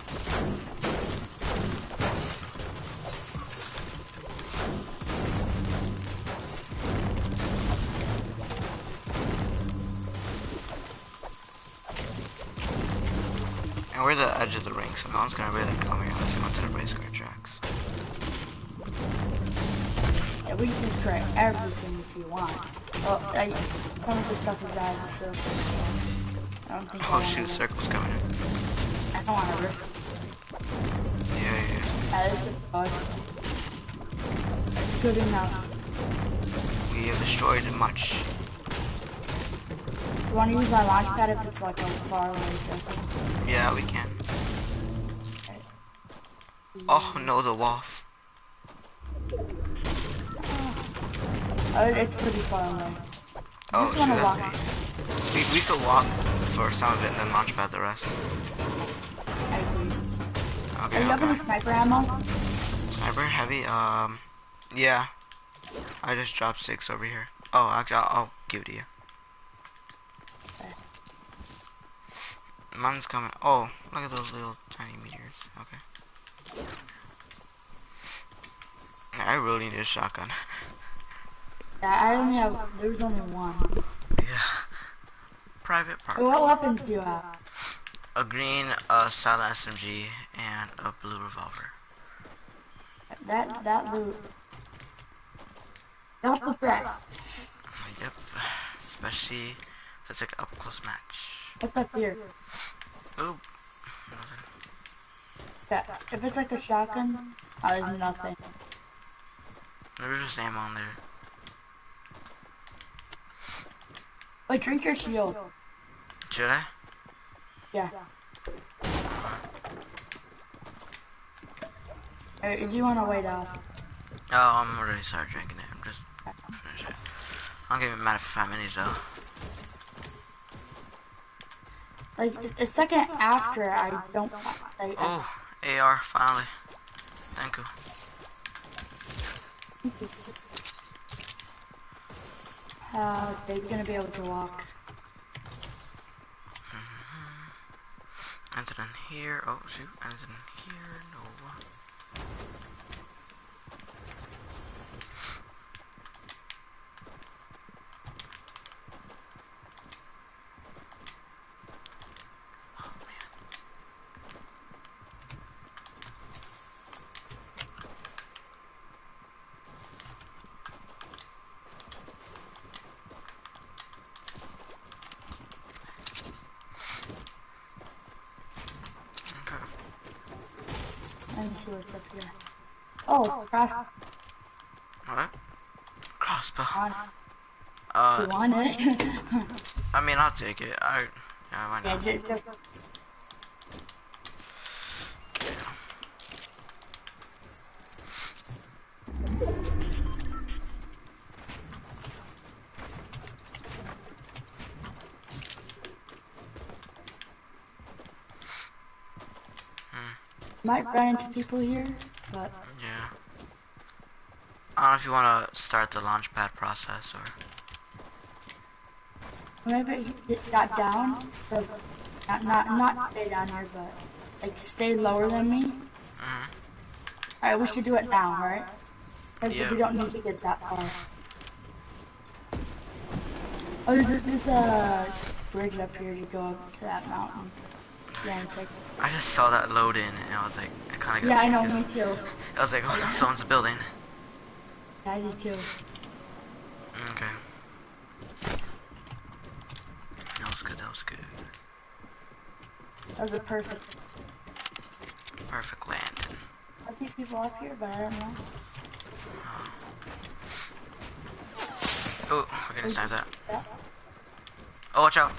And we're the edge of the ring, so no one's gonna really come here unless they went to the race car tracks. Yeah, we can destroy everything if you want. Well, I, some of the stuff is out of the circle. I don't think I Oh wanna shoot, risk- circle's coming in. I don't want to risk it. Yeah, yeah. That is good bug. It's good enough. We have destroyed much. You want to use my launch pad if it's like a far away circle? Yeah, we can. Oh no, the walls. Oh, it's pretty far away. I Oh just shoot, want to walk. that- we, we could walk for some of it and then launch pad the rest. I agree. Okay, Are you up in the okay. sniper ammo? Sniper heavy, um, yeah. I just dropped six over here. Oh, actually, I'll, I'll give it to you. Mine's coming. Oh, look at those little tiny meteors. Okay. I really need a shotgun. Yeah, I only have, there's only one. Yeah. Private park. What weapons do you have? A green, a silent S M G, and a blue revolver. That, that loot. Not the best. Yep. Especially if it's like an up close match. What's up here? Oop. Nothing. Yeah, if it's like a shotgun, oh, there's nothing. There's just ammo on there. Wait, drink your shield. Should I? Yeah. Or do you want to wait out? Oh, I'm already started drinking it. I'm just finish it. I'll give it mad for five minutes though. Like, a second after, I don't... I, Oh, A R, finally. Thank you. How they're gonna be able to walk. Mm-hmm. Enter in here. Oh, shoot. Enter in here. No. Let me see what's up here. Oh, cross. What? Crossbow. On. Uh, You want it? I mean, I'll take it. I, yeah, why Yeah, not? just, just might run into people here, but Yeah. I don't know if you want to start the launchpad process or. maybe it got down. So not, not, not stay down here, but like stay lower than me. Mhm. Alright, we should do it now, right? Because Yeah. we don't need to get that far. Oh, there's a, there's a bridge up here to go up to that mountain. Yeah, and check. I just saw that load in and I was like, I kind of Yeah, got I know, scared me too. 'cause I was like, oh, someone's building. Yeah, I do too. Okay. That was good, that was good. That was a perfect. Perfect landing. I see people up here, but I don't know. Oh, we're gonna snipe that. Yeah. Oh, watch out.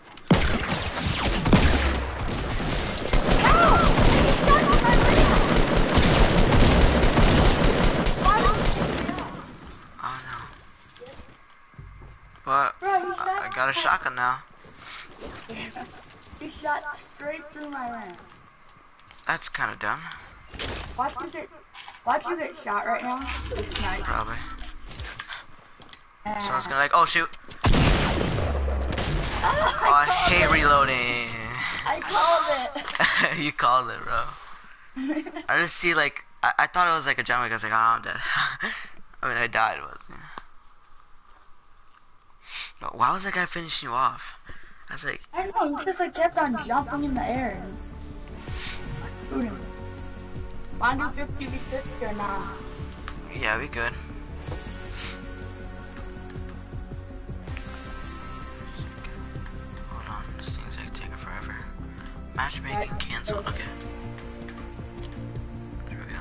Oh no. But Bro, you I, shot I got a shotgun now. You shot straight through my ramp. That's kind of dumb. Watch you get, watch you get shot right now. You snipe. Probably. And- So I was gonna like, oh shoot. Oh, I hate reloading. I called it. You called it, bro. I just see like, I, I thought it was like a jump. I was like, oh, I'm dead. I mean, I died. Was. Yeah. But why was that guy finishing you off? I was like, I don't know. He just like kept on jumping in the air and shoot him. Want to do fifty v fifty or not? yeah, we good. Hold on, this thing's like taking forever. Matchmaking canceled. Okay. There we go.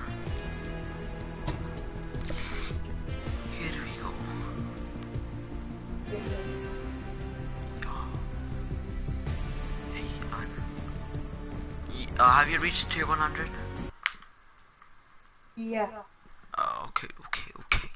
Here we go. Oh. Hey, un. Ye- Uh, have you reached tier one hundred? Yeah. Oh, okay, okay, okay.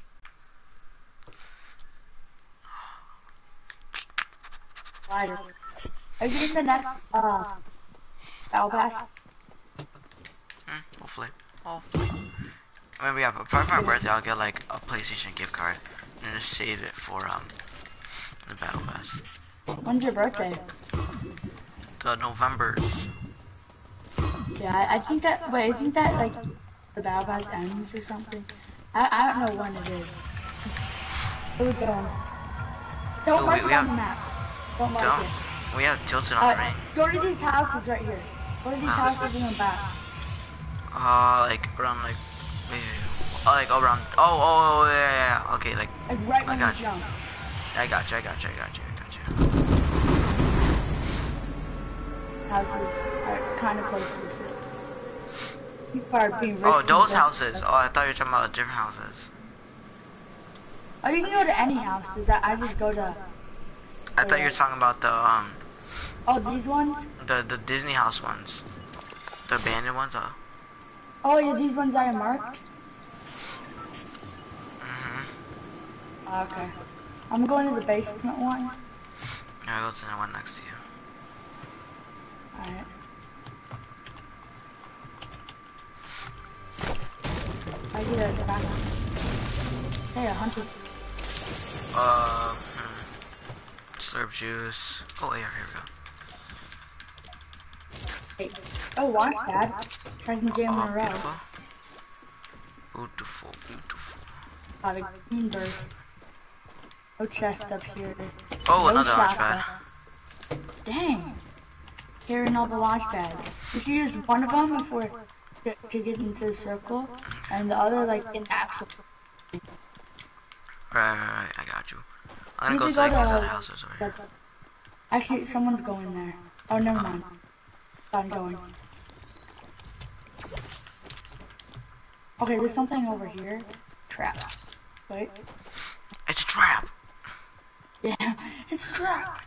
Lighter. Are you getting the next uh battle pass? Hmm, hopefully. Hopefully. Maybe yeah, but for my birthday, I'll get like a PlayStation gift card and just save it for um the battle pass. When's your birthday? The Novembers. Yeah, I, I think that. Wait, isn't that like the battle pass ends or something? I I don't know when it is. Where we going? Don't Ooh, mark we- we it on have- the map. Don't mark Don't. it. We have tilted on the Uh, ring. go to these houses right here. Go to these House. houses in the back. Uh, like around like, wait, wait, wait. Oh, like around. Oh, oh, oh, yeah, yeah, yeah. Okay, like Like right I when got you you. jump. I got you, I got you, I got you, I got you. Houses are kind of close to each other. People are being risky. Oh, those but- houses. Oh, I thought you were talking about different houses. Oh, you can go to any house. Does that? I just go to. I thought you were talking about the um Oh, these ones. the the Disney house ones, the abandoned ones. Uh. Oh yeah, these ones that are marked. Mhm. Okay. I'm going to the basement one. Yeah, go to the one next to you. Alright. I get a back. Hey, a hundred. Uh, hmm. Slurp juice. Oh, yeah, here we go. Hey. Oh, watch that. Second game in Oh, a row. beautiful. Beautiful, beautiful. Got a green burst. No chest up here. Oh, No another launch shotgun. pad. Dang. Carrying all the launch pads. We should use one of them if we're to, to get into the circle, and the other like in the actual. Right, right, right. I got you. I'm We gonna go should select go these to- other houses over here. Actually, someone's going there. Oh, never mind. I'm going. Okay, there's something over here. Trap. Wait. It's a trap. Yeah, it's a trap.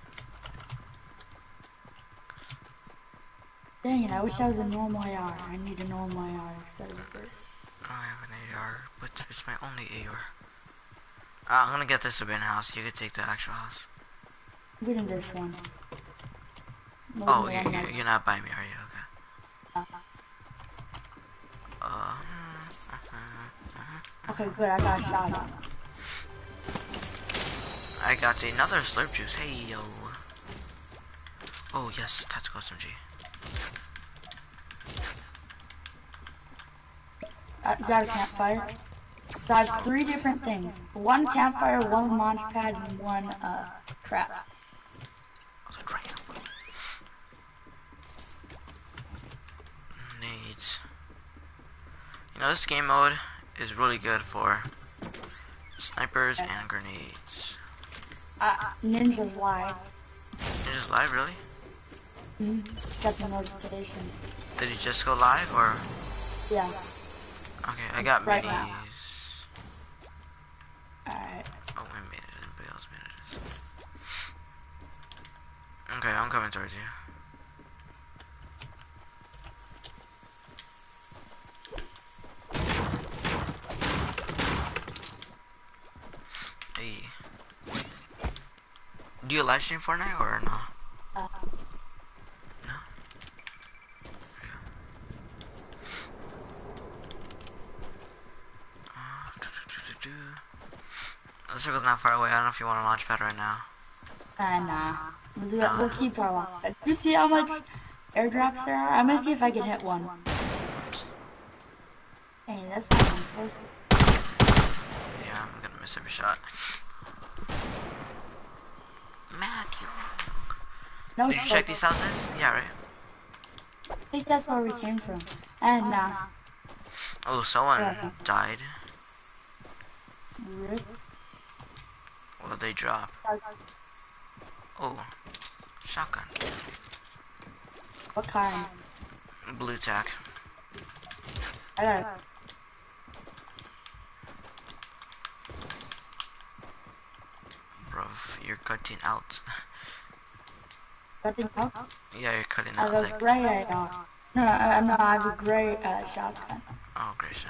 Dang it, I wish that was a normal A R. I need a normal A R instead of a burst. I have an A R, but it's my only A R. Uh, I'm gonna get this abandoned house. You could take the actual house. I'm getting this one. Maybe Oh, one you're, like- you're, you're not by me, are you? Okay. Uh, Okay, good, I got a shot on. I got another slurp juice. Hey, yo. Oh, yes, tactical S M G. I got a campfire. So I have three different things. One campfire, one launch pad, and one uh, trap. Also, trap. Nades. You know, this game mode is really good for snipers and grenades. Uh, Ninja's live. You're just live, really? Mm-hmm. Got the notification. Did you just go live, or? Yeah. Okay, I got Right minis. now. Alright. Oh, I made it. Anybody else made it? Okay, I'm coming towards you. Hey. Do you live stream Fortnite or no? Uh, No? Yeah. Uh, do, do, do, do, do. The circle's not far away. I don't know if you want to launch pad right now. uh nah. We'll, do it. We'll keep our launch pad. You see how much airdrops there are? I'm gonna see if I can hit one. Hey, that's not even close. Yeah, I'm gonna miss every shot. Matthew. No Did you shit. check these houses? Yeah, right. I think that's where we came from. And nah. Oh, someone Yeah. died. Really? What did they drop? Oh, shotgun. What kind? Blue tack. I got it. Bruv, you're cutting out. Nothing else? Yeah, you're cutting I out. have a Like, gray A R. No, no, I, no, I have a gray uh, shotgun. oh, great shot.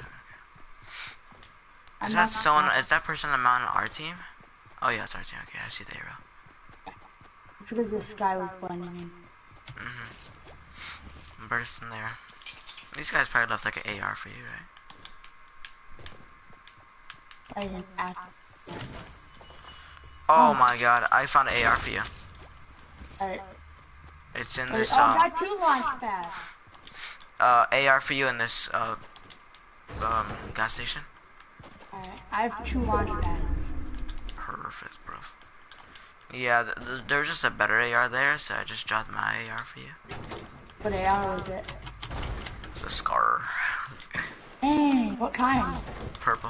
I'm Is not- that someone? Is that person on our team? Oh yeah, it's our team. Okay, I see the arrow. It's because the sky was blending in. Mhm. Burst in there. These guys probably left like an A R for you, right? I didn't act. Oh my god, I found an A R for you. Alright. It's in Oh, this I um got two launch pads. uh A R for you in this uh um gas station. Alright, I have two launch pads. Perfect, bro. Yeah, th th there's just a better A R there, so I just dropped my A R for you. What A R was it? It's a Scar. Dang, what kind? Purple.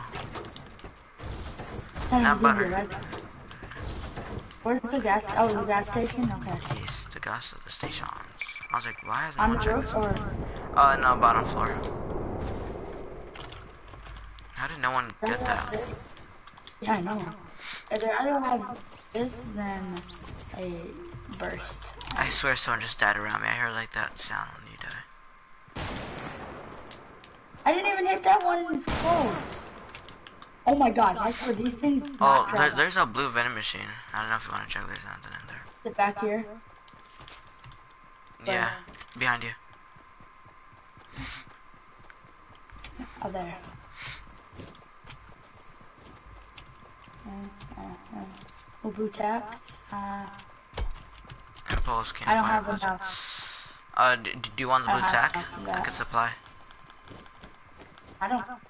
That Not is butter. easier, right? Where's the gas? Oh, the gas station? Okay. Yes, the gas at the stations. I was like, why hasn't On no one the checked roof this? or? Uh, no, bottom floor. How did no one get that? Yeah, I know. If they either have this than a burst. I swear someone just died around me. I heard like that sound when you die. I didn't even hit that one and it's close. Oh my gosh, I swear these things Oh, not there, drop. there's a blue vending machine. I don't know if you want to check. There's nothing in there. Is it back here? Yeah, behind you. Oh, there. Uh, uh, uh. Oh, blue tack. Uh, Impulse can't I don't find have blue tack. enough. Uh, d do you want the I blue have tack? enough of I that. can supply. I don't know.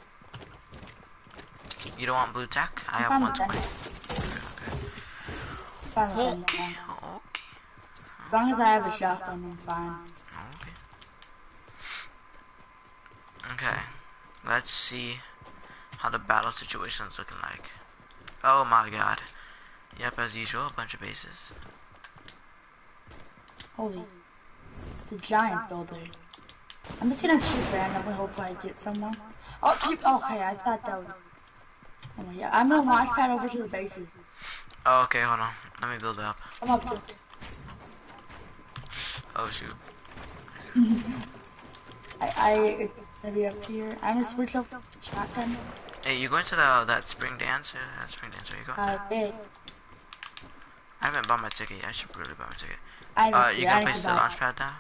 You don't want blue tack? I have fine one with that. twenty. Fine with them, Okay, fine. okay, As long as I have a shotgun, I'm fine. okay. Okay, let's see how the battle situation is looking like. Oh my god. Yep, as usual, a bunch of bases. Holy. It's a giant builder. I'm just gonna shoot randomly, hopefully I get someone. Oh, keep. Okay, I thought that was. Oh my god, I'm gonna launch pad over to the bases. Oh, okay, hold on. Let me build it up. I'm up to. Oh shoot. I, I, it's gonna be up here. I'm gonna switch up shotgun. Hey, you going to the that spring dance? Uh, that spring dance? Are you going? Uh, big. I haven't bought my ticket yet. I should really buy my ticket. I, Uh, you yeah, gonna I place the buy. launch pad now?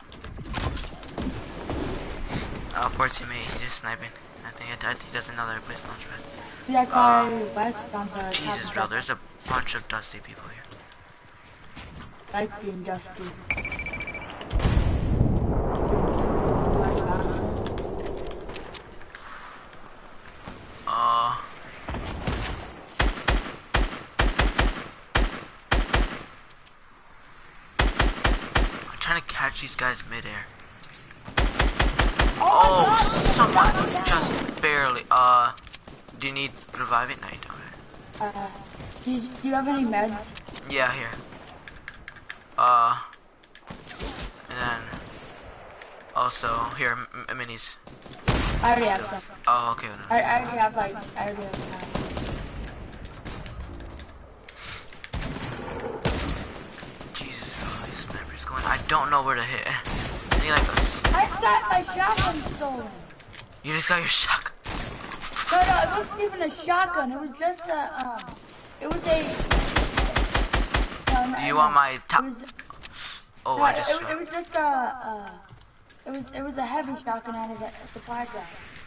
Oh, poor teammate. He's just sniping. I think, I, I think he doesn't know that I placed the launch pad. See that car west on the top Jesus, of bro. that- There's a bunch of dusty people here. like being dusty. Uh. I'm trying to catch these guys midair. Oh, Oh, someone just barely. Uh, do you need reviving? No, you don't. Uh, do you, do you have any meds? Yeah, here. Uh, and then also here, m m- minis. I already have some. Oh, okay. No. I, I already have like, I already have some. Jesus, oh, these snipers going. I don't know where to hit. I need like a. s- I just got my shotgun stolen. You just got your shotgun. No, no, it wasn't even a shotgun. It was just a, um, it was a. No, no, Do you no. want my top? It was, Oh, no, I it, just. it, it was just a, uh, it was, it was a heavy shotgun out of a supply drop.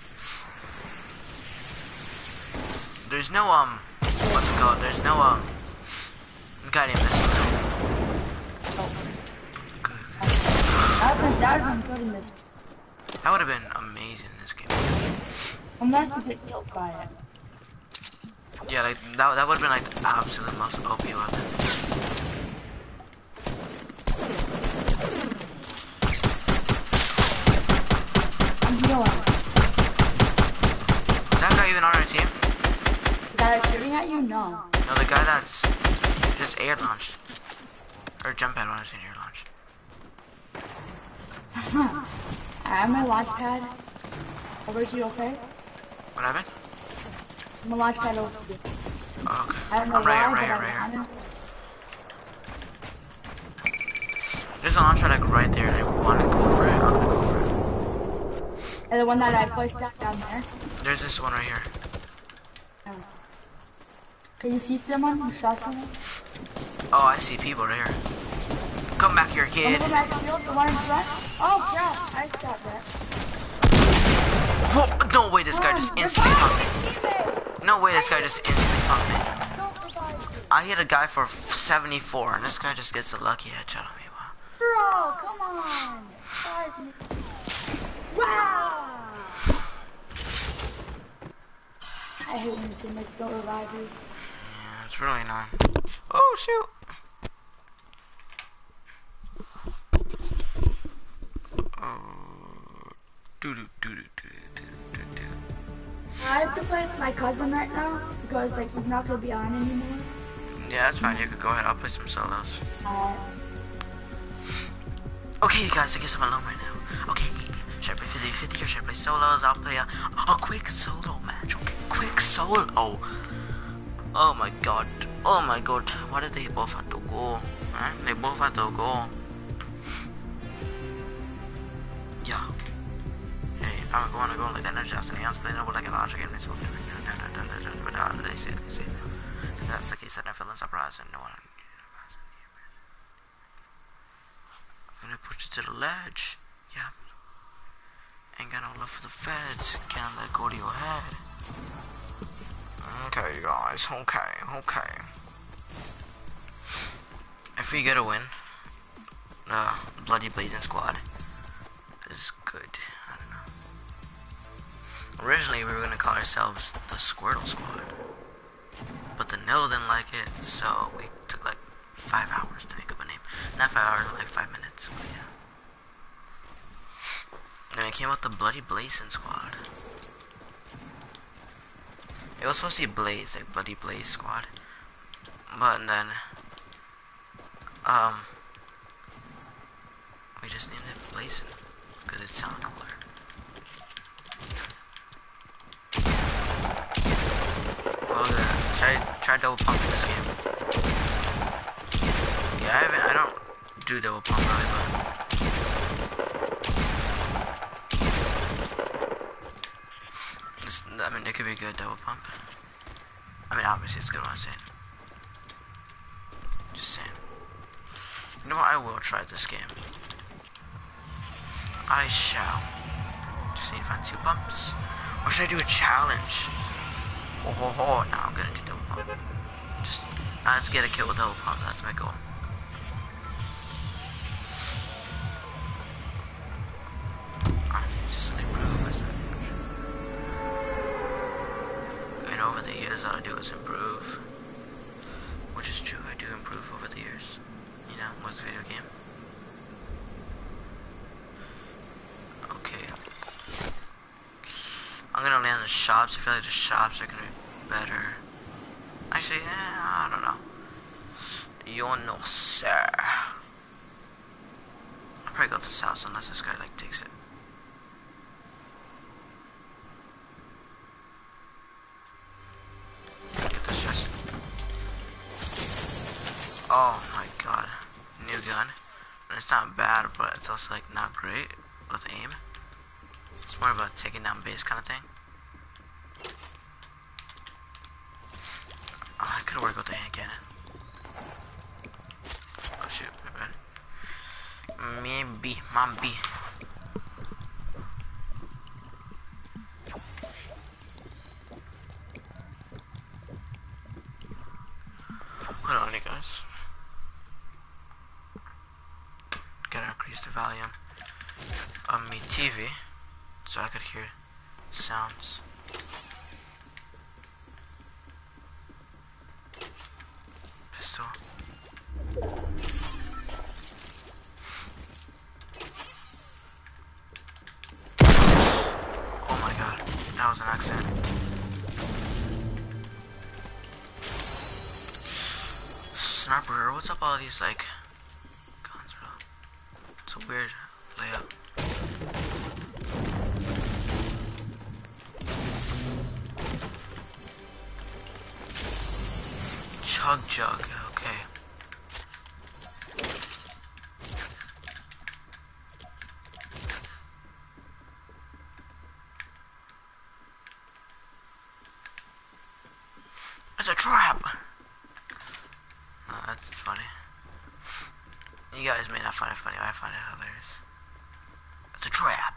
There's no um. What's it called? There's no um. Guy named this. Good. That would that would been good in this. That would have been amazing in this game. Unless we get killed by it. Yeah, like that. That would have been like the absolute most O P weapon. I'm healing. Is that guy even on our team? The guy that's shooting at you? No. No, the guy that's just air launched. Or jump pad when I say air launched. I have my launch pad. Over to you, okay? What happened? I'm gonna launch pad over to you. Oh, okay. I don't know I'm right here, why, right here, but right I'm here. on it. There's a launch pad like right there. They want to go for it. I'm gonna go for it. And the one that I placed that down there. There's this one right here. Oh. Can you see someone? You saw someone? Oh, I see people right here. Come back here, One kid. of them has shield, the one in front. Oh crap, I got that. Whoa, no way this guy just instantly punked me. Teammate! No way this guy just instantly punked me. Don't revive me. I hit a guy for seventy-four, and this guy just gets a lucky headshot on me. Wow. Bro, come on! Revive me. Wow! I hate when the teammates don't revive you. Yeah, it's really annoying. Oh shoot! Oh, doo doo doo doo doo doo doo doo. I have to play with my cousin right now because like he's not gonna be on anymore. Yeah, that's fine. You could go ahead. I'll play some solos. Uh, Okay, guys, I guess I'm alone right now. Okay, should I play fifty fifty or should I play solos? I'll play a, a quick solo match. Okay, quick solo. Oh my god. Oh my god. Why did they both have to go? Huh? They both have to go. Yeah. Hey, I'm going to go like that. Just an unexplainable like a logic in this book. But uh, they say, they say. That's the case that I feel surprised and no one. I'm gonna push it to the ledge. Yeah. Ain't got no love for the feds. Can't let go to your head. Okay, guys. Okay, okay. If we get a win, the bloody Blazin squad is good. I don't know. Originally, we were gonna call ourselves the Squirtle Squad, but the Nil didn't like it, so we took like five hours to make up a name. Not five hours, like five minutes. But yeah. Then it came out the bloody Blazin squad. It was supposed to be Blaze, like bloody Blaze squad. But then, um, we just named it Blazin because it sounded cooler. Should I try double pump in this game? Yeah, I haven't, I don't do double pump really, but this, I mean, it could be a good double pump. I mean, obviously it's good what I'm saying. Just saying. You know what? I will try this game. I shall. Just need to find two pumps. Or should I do a challenge? Ho ho ho. Now I'm gonna do double pump. Just, uh, let's get a kill with double pump. That's my goal. It's just an improve. And over the years, all I do is improve. Which is true. I do improve over the years. You know, with the video game. Okay. I'm gonna land the shops. I feel like the shops are gonna be better. Actually, eh, I don't know. You know, sir. I'll probably go to this house unless this guy like takes it. Get this chest. Oh my god. New gun. And it's not bad, but it's also like not great with aim. It's more about taking down base kind of thing. Oh, I could work with the hand cannon. Oh shoot, my bad. Maybe, maybe. Hold on, you guys. Gotta increase the volume of my T V so I could hear sounds. Pistol. Oh my god, that was an accident. Sniper, what's up all these like guns, bro? It's a weird layout. Chug jug, okay. It's a trap! Oh, that's funny. You guys may not find it funny, I find it hilarious. It's a trap!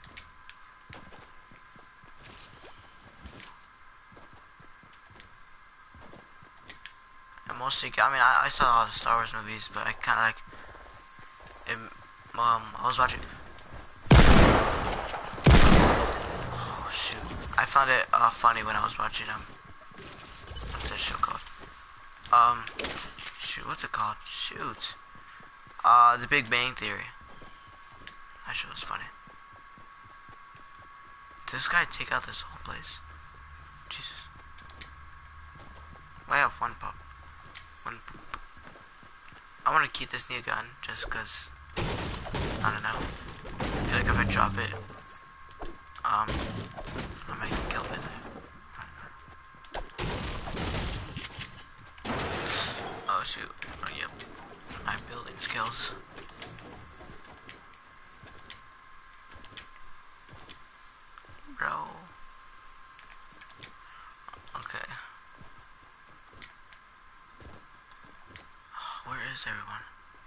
Mostly, I mean, I, I saw all the Star Wars movies, but I kind of like, it, um, I was watching, oh shoot, I found it, uh, funny when I was watching, um, what's that show called, um, shoot, what's it called, shoot, uh, The Big Bang Theory, that show was funny. Did this guy take out this whole place? Jesus. I have one pop. I want to keep this new gun just because I don't know. I feel like if I drop it, um, I might get killed with it. Oh shoot! Oh yep, my building skills. Bro. Okay. Where is everyone?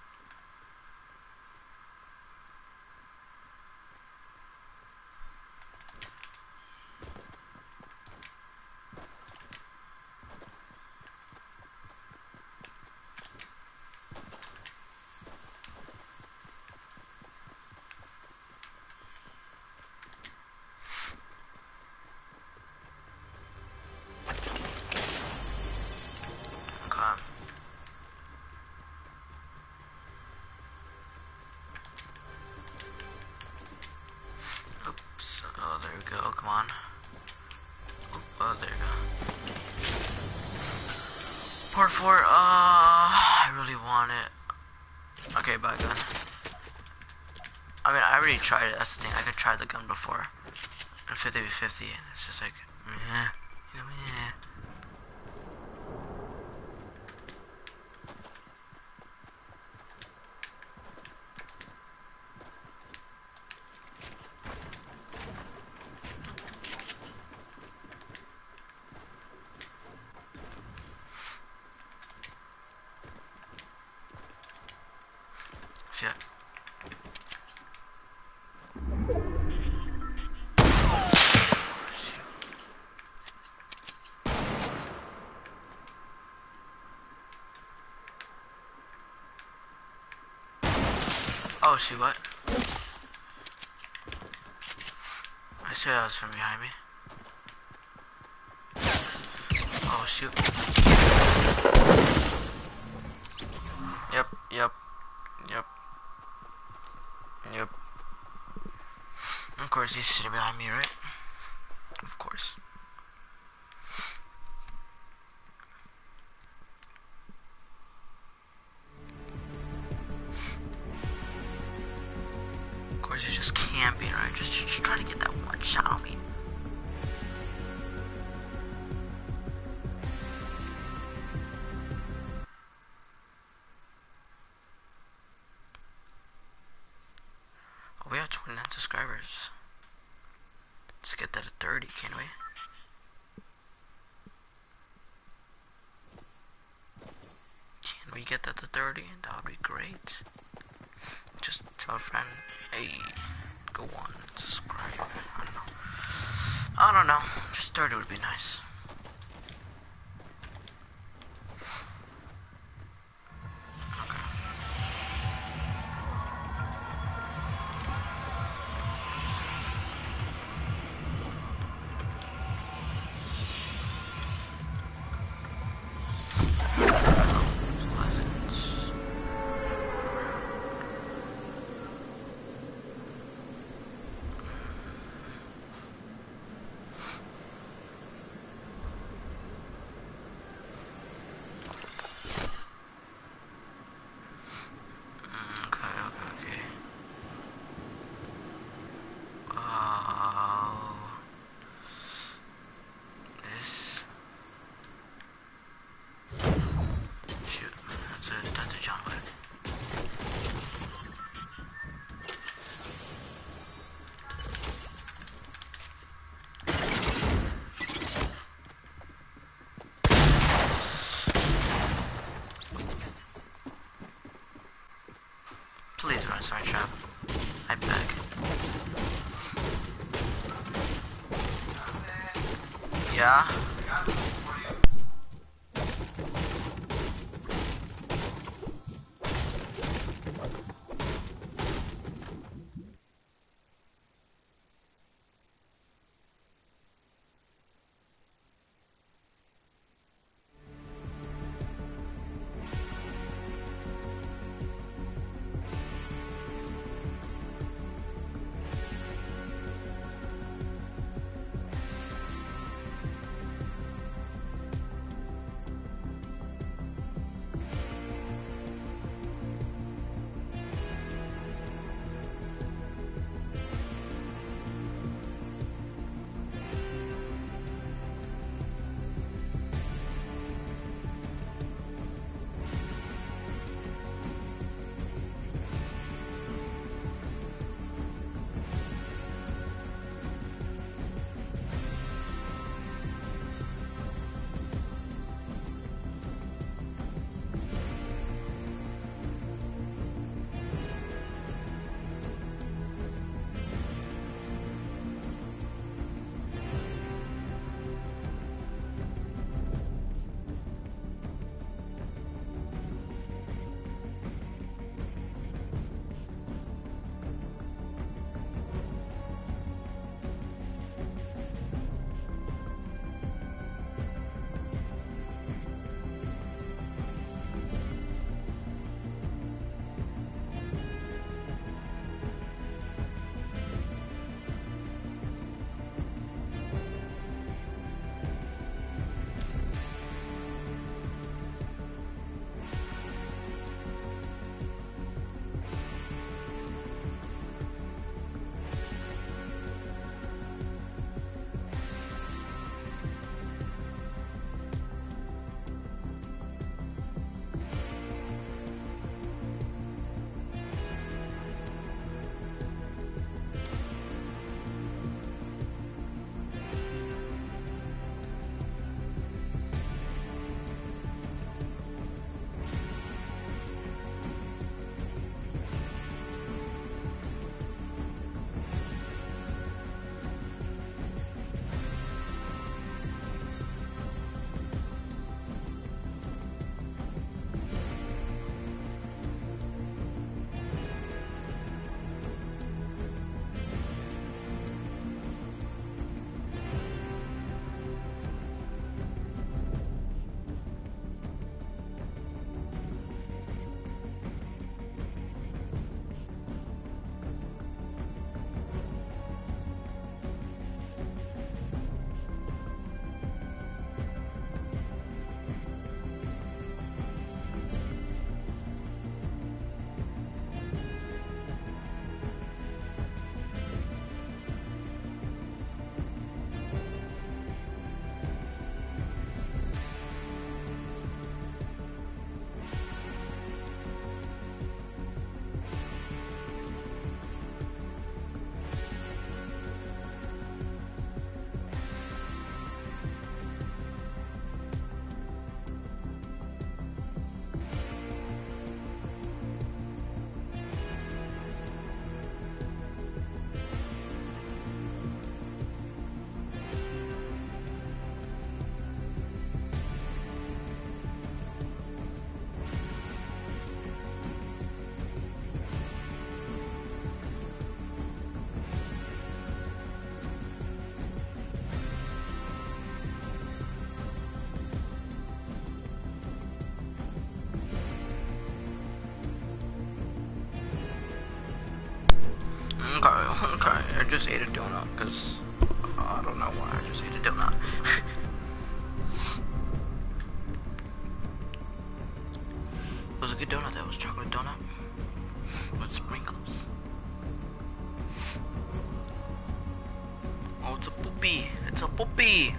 Part four, uh, I really want it. Okay, bye gun. I mean, I already tried it, that's the thing. I could try the gun before. And fifty v fifty, and it's just like, meh, you know, meh. Oh, see what? I said that was from behind me. Oh shoot. Yep, yep, yep, yep. Of course he's sitting behind me, right? Of course. Of course he's just camping, right? Just, just try to get that one shot on me. Oh, we have twenty-nine subscribers. Let's get that at thirty, can we? Can we get that to thirty? That would be great. Just tell a friend, hey, go on and subscribe. I don't know. I don't know. Just thirty would be nice. Please run inside trap. I beg. Yeah? just ate a donut because uh, I don't know why I just ate a donut. It was a good donut. That was chocolate donut with sprinkles. Oh, it's a poopy. It's a poopy.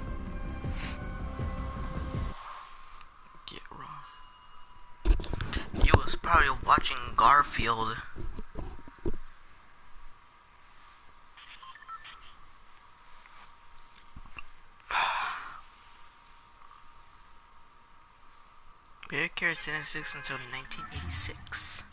Get wrong. You was probably watching Garfield. Bear carried six until nineteen eighty-six.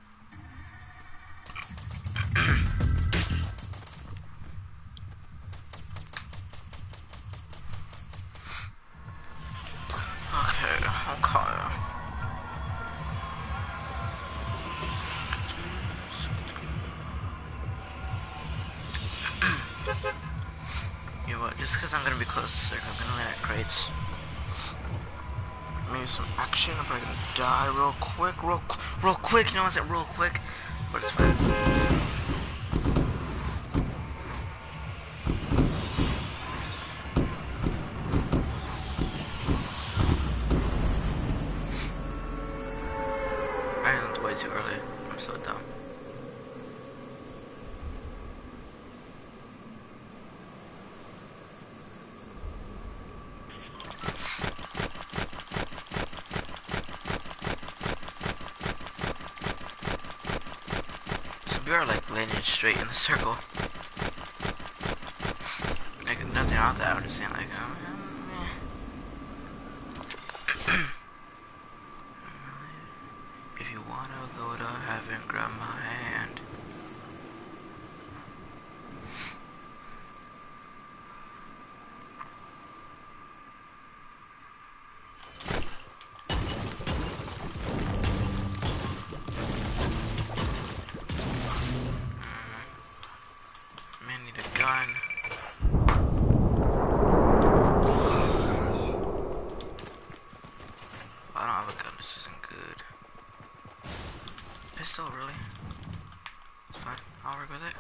Okay, okay. You know what? Just because I'm gonna be close to the circle, I'm gonna land at crates. Maybe some action. I'm probably gonna die real quick, real, real quick. You know what I said? Real quick, but it's fine. I landed way too early. I'm so dumb. We are like landing straight in the circle. Like nothing out that. I'm just saying like, um, eh. If you wanna go to heaven, grab my hand. Really? It's fine. I'll work with it.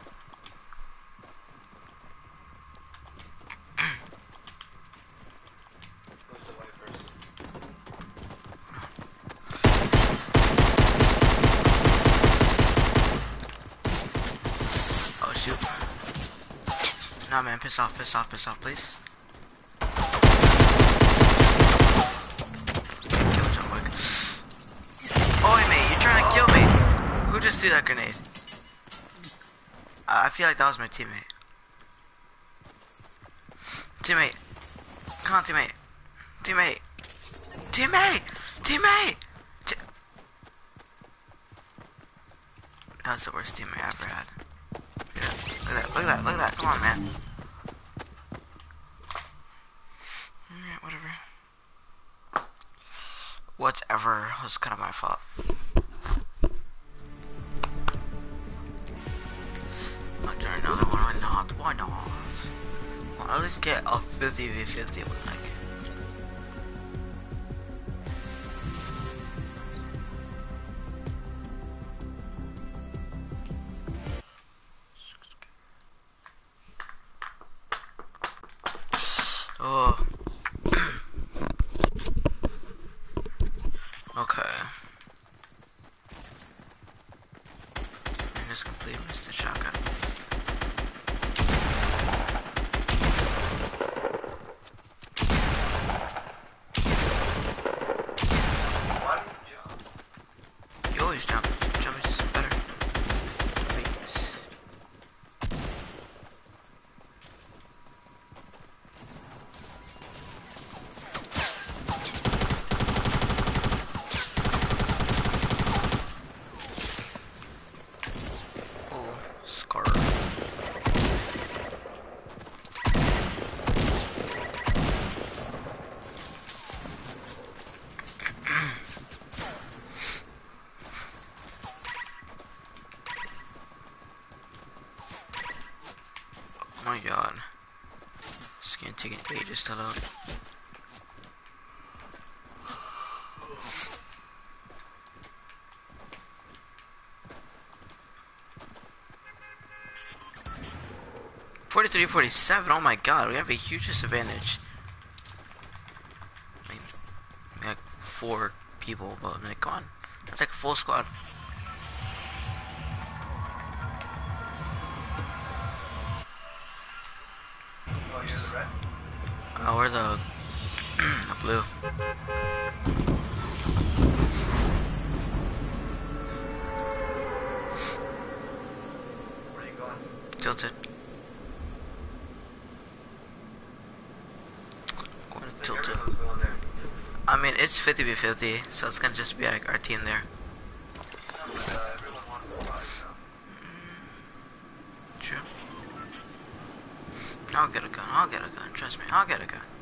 Who's the white person? Oh shoot. Nah man, piss off, piss off, piss off, please. Kill John Wick. Oi mate, you're trying to kill me. Who just threw that grenade? Uh, I feel like that was my teammate. Teammate. Come on, teammate. Teammate. Teammate! Teammate! Te that was the worst teammate I ever had. Look at that, look at that, look at that. Come on, man. Alright, whatever. Whatever. It was kind of my fault. Another one, why not? Why not? Well, at least get a fifty v fifty one, like. Oh. Okay. And this complete missed the shotgun. Oh my god. It's gonna take an ages to load. forty-three, forty-seven. Oh my god, we have a huge disadvantage. I mean, we got four people, but I'm like, come on. That's like a full squad. Oh, you're the red? Oh, we're the, the blue. Where are you going? Tilted. Going to It's like tilted. everyone's going there. I mean, it's fifty v fifty, so it's gonna just be like our team there. No, but uh, everyone wants to fly, so. True. I'll get a gun. I'll get a gun. Trust me, I'll get a gun.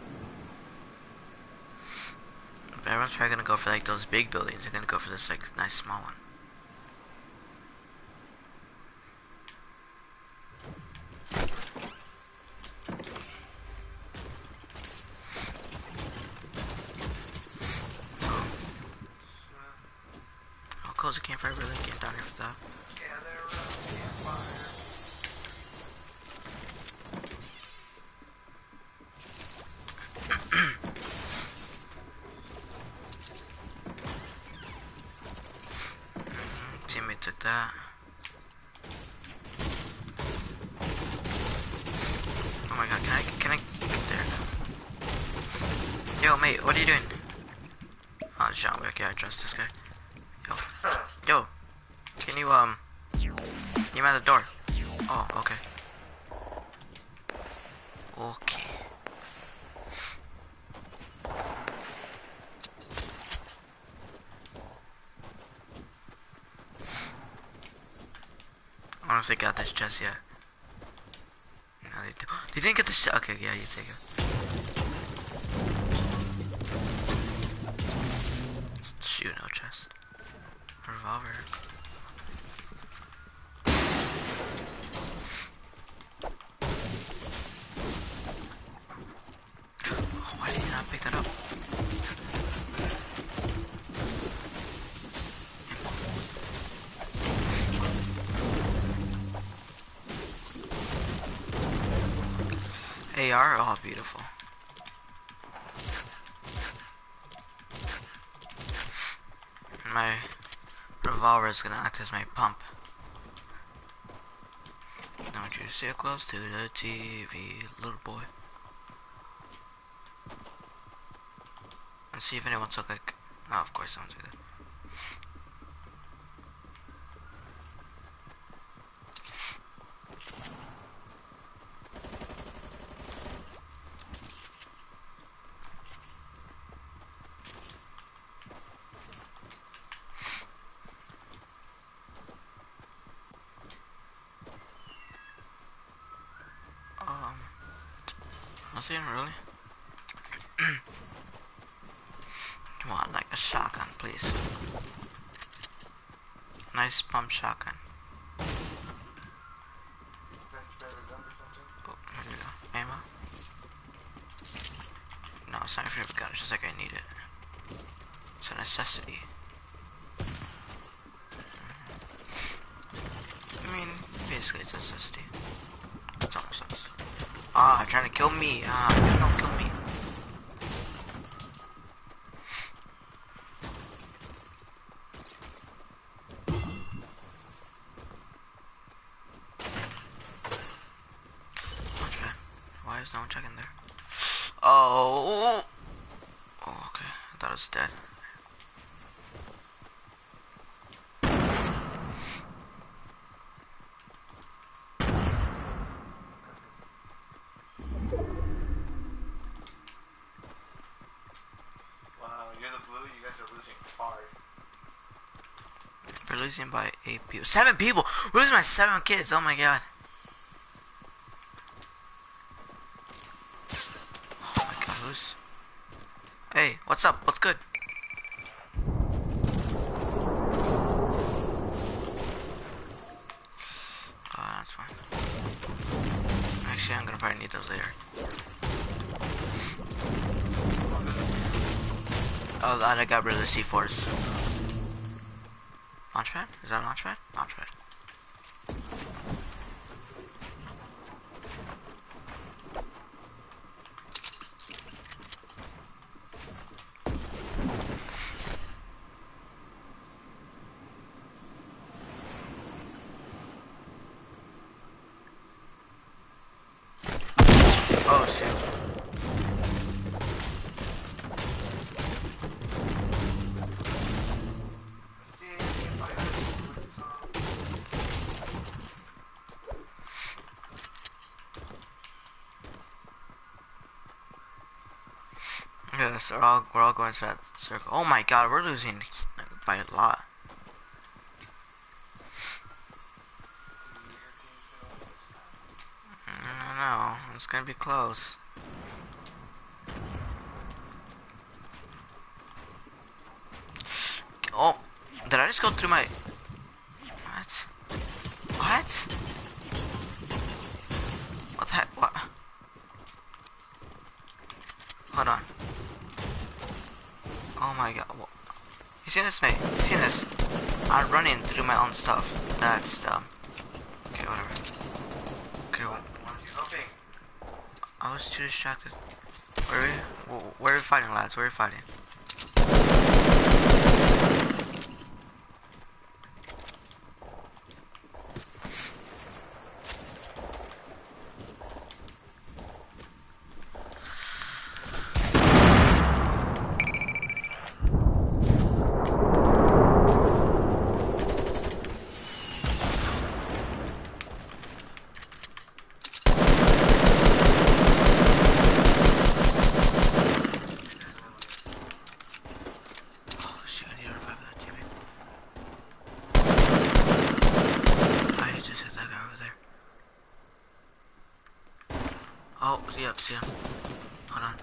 But everyone's probably gonna go for like those big buildings. They're gonna go for this like nice small one. I'll close the campfire. Really get down here for that. Gather around the campfire. Teammate took that. Oh my god, can I can I get there? Yo mate, what are you doing? Oh, John Wick, yeah, I trust this guy. Yo. Yo. Can you um you at the door? Oh, okay. Okay. I don't know if they got this chest yet. No, they, do. They didn't get this chest. Okay, yeah, you take it. Shoot, no chest. Revolver. Oh, why did you not pick that up? A R, oh beautiful. My revolver is gonna act as my pump. Don't you sit close to the T V, little boy. Let's see if anyone took like. Oh, of course someone took it. Nothing really. Come on, like a shotgun, please. Nice pump shotgun. Oh, here we go. Ammo. No, it's not your favorite gun. It's just like I need it. It's a necessity. I mean, basically it's a necessity. It's almost us. Ah, trying to kill me. Ah, you don't kill me. Why is no one checking there? Oh. Oh, okay. I thought it was dead. We're losing by eight people. Seven people! We're losing by seven kids! Oh my god. Oh my god, who's... Hey, what's up? What's good? Oh, that's fine. Actually, I'm gonna probably need those later. Oh, I got rid of the C fours. Launchpad? Is that a launchpad? Launchpad. Yes, we're all we're all going to that circle. Oh my god, we're losing by a lot. I don't know. It's gonna be close. Oh, did I just go through my? What? What? What the heck? What? Hold on. Oh my god. You seen this, mate? You seen this? I'm running through my own stuff. That's dumb. Okay, whatever. Okay, well, I was too distracted. Where are we? Where are we fighting, lads? Where are we fighting? Oh, see ya, see ya. Hold on.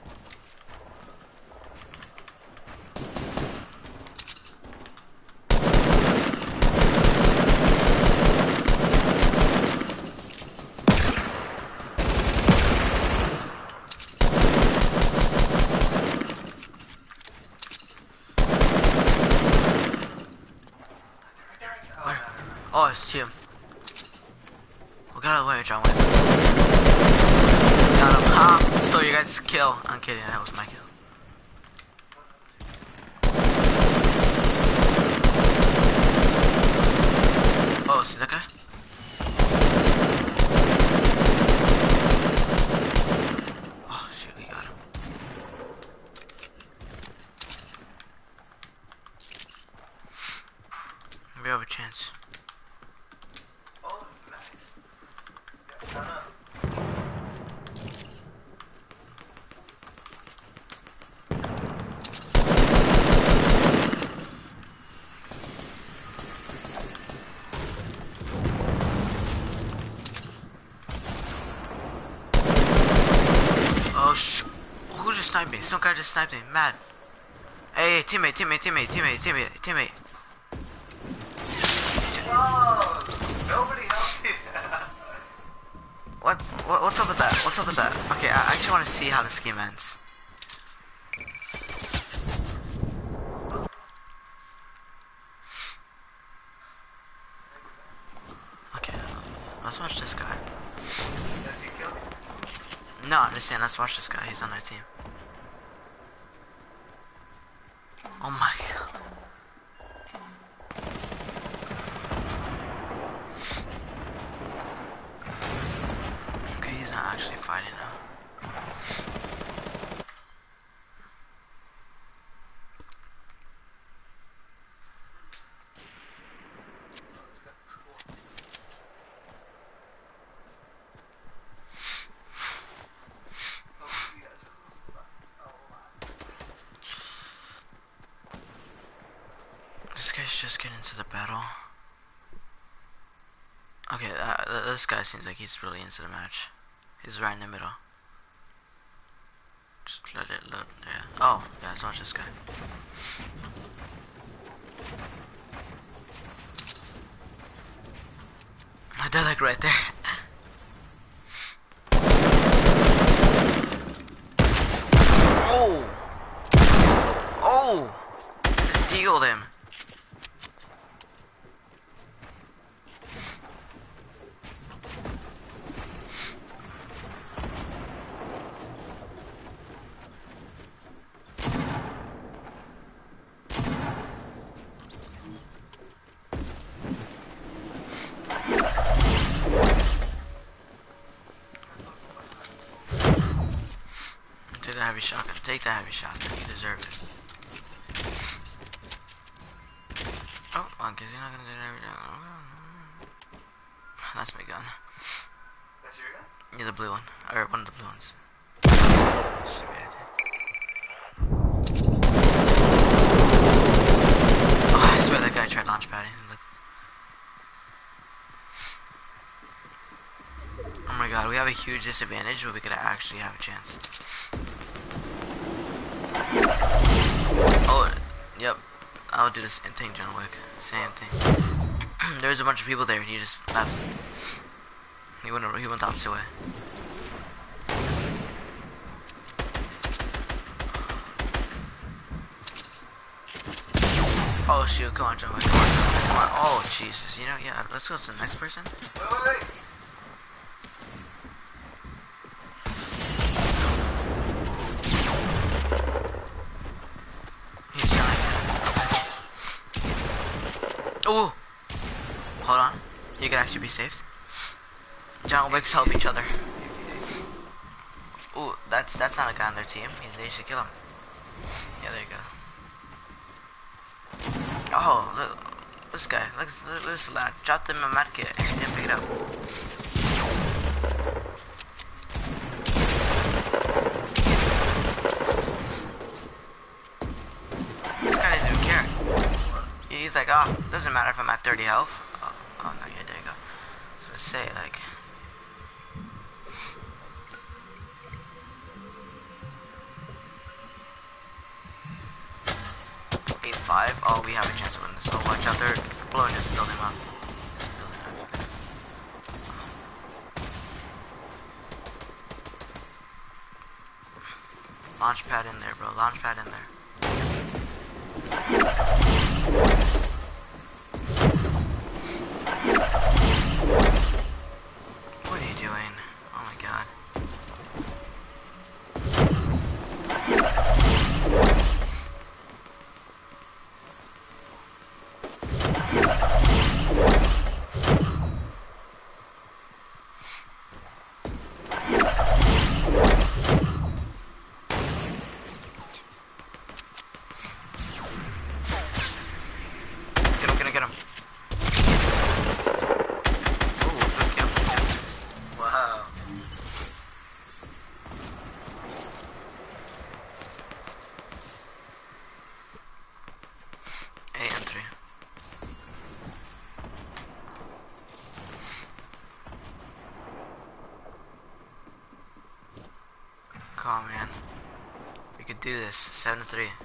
Where? Oh, I see him. Well, get out of the way, John Wayne. Got him. Ha! Stole your guys' kill. I'm kidding, that was my kill. Oh, see that guy? Oh, shit, we got him. We have a chance. Oh, nice. Yeah, no, no. Who just sniped me? Some guy just sniped me. Mad. Hey, hey, teammate, teammate, teammate, teammate, teammate, teammate. Whoa! Nobody helped me. What, what? What's up with that? What's up with that? Okay, I actually want to see how this game ends. Okay, let's watch this guy. Does he kill you? No, I'm just saying, let's watch this guy. He's on our team. Oh my god. Okay, he's not actually fighting now. This guy's just getting into the battle. Okay, uh, th this guy seems like he's really into the match. He's right in the middle. Just let it load. Yeah. Oh, yeah, let's watch this guy. They're like right there. Oh! Oh! Just dealed him. Take the heavy shotgun. Take the heavy shotgun. You deserve it. Oh, well, cause you're not gonna do everything. That's my gun. That's your gun? Yeah, the blue one. Or one of the blue ones. Should be it. huge disadvantage, but we could actually have a chance. Oh, yep. I'll do this thing, John Wick. Same thing. There's a bunch of people there, and he just left. He went. He went the opposite way. Oh shoot! Come on, John Wick. Come on, John Wick. Come on. Oh Jesus! You know, yeah. Let's go to the next person. Wait, wait, wait. He's trying. Ooh! Hold on. You can actually be saved. John Wicks help each other. Ooh, that's that's not a guy on their team. They should kill him. Yeah, there you go. Oh, look, this guy. Look, look this lad. Dropped him a medkit and he didn't pick it up. This guy doesn't even care. He's like, oh, doesn't matter if I'm at thirty health. Oh, oh no, yeah, there you go. So I say, like. eight five. Oh, we have a chance to win this. Oh, watch out, they're blowing this building up. Launch pad in there, bro. Launch pad in there. What are you doing? Oh my god. Come on, man. We could do this. seven to three.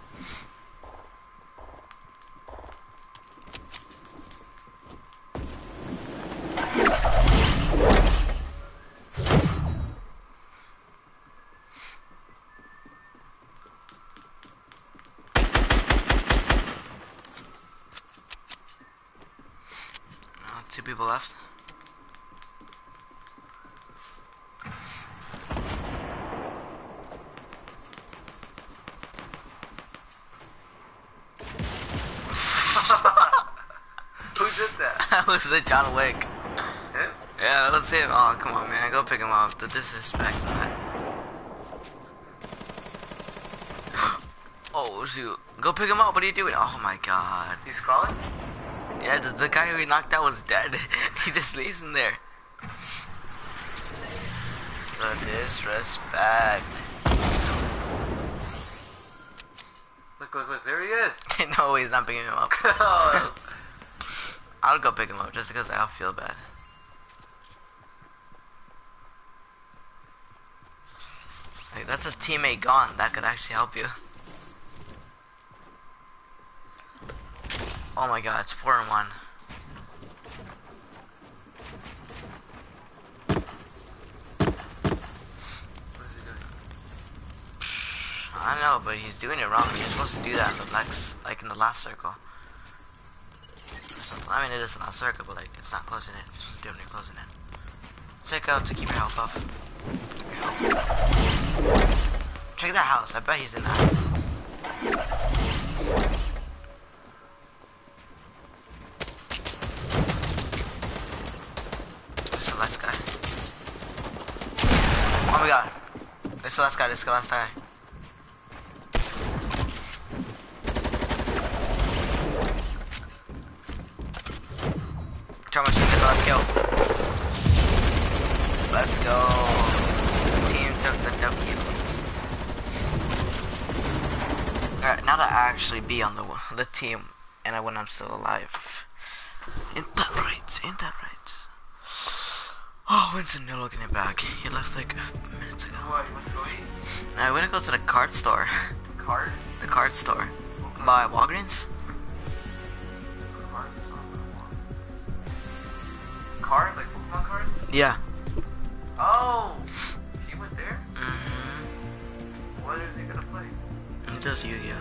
Uh, two people left. That was the John Wick. Him? Yeah, that was him. Oh, come on, man. Go pick him up. The disrespect in that. Oh, shoot. Go pick him up. What are you doing? Oh, my God. He's crawling? Yeah, the, the guy who we knocked out was dead. He just lays in there. The disrespect. Look, look, look. There he is. No, he's not picking him up. Oh. I'll go pick him up just because I'll feel bad. Like, that's a teammate gone that could actually help you. Oh my god, it's four and one. What is he doing? I don't know, but he's doing it wrong. You're supposed to do that in the next, like in the last circle. I mean, it is a last circle, but like, it's not closing in. It's supposed to do it when you're closing in. Check out to keep your health up. Keep your health up. Check that house. I bet he's in the house. This is the last guy. Oh my god. This is the last guy. This is the last guy. Thomas, get the last kill. Let's go. The team took the W. Alright, now to actually be on the the team, and when I'm still alive. Ain't that right? Ain't that right? Oh, when's Danilo getting back? He left like minutes ago. What, you want to go eat? I went to go to the card store. Card? The card store. By Walgreens? Card? Card? Like Pokemon cards? Yeah. Oh! He went there? Mm-hmm. What is he gonna play? He does Yu-Gi-Oh.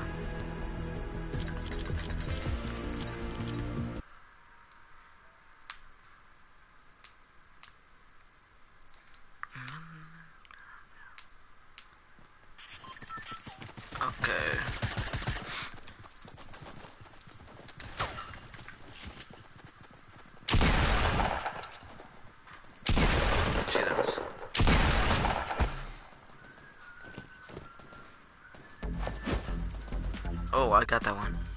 Okay. See those? Oh, I got that one.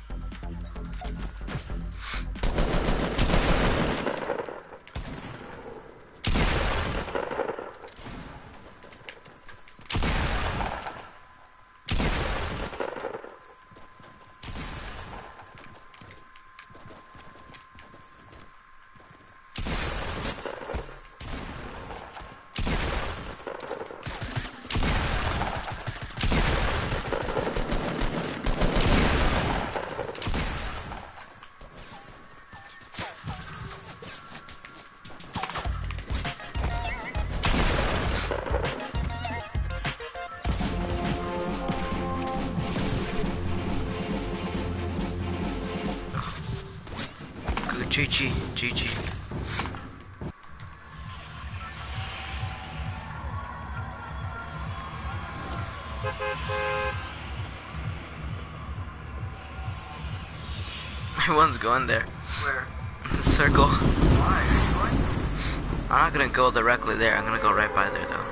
G G, G G. Everyone's going there. Where? In the circle. Why? Are you going? I'm not gonna go directly there. I'm gonna go right by there though.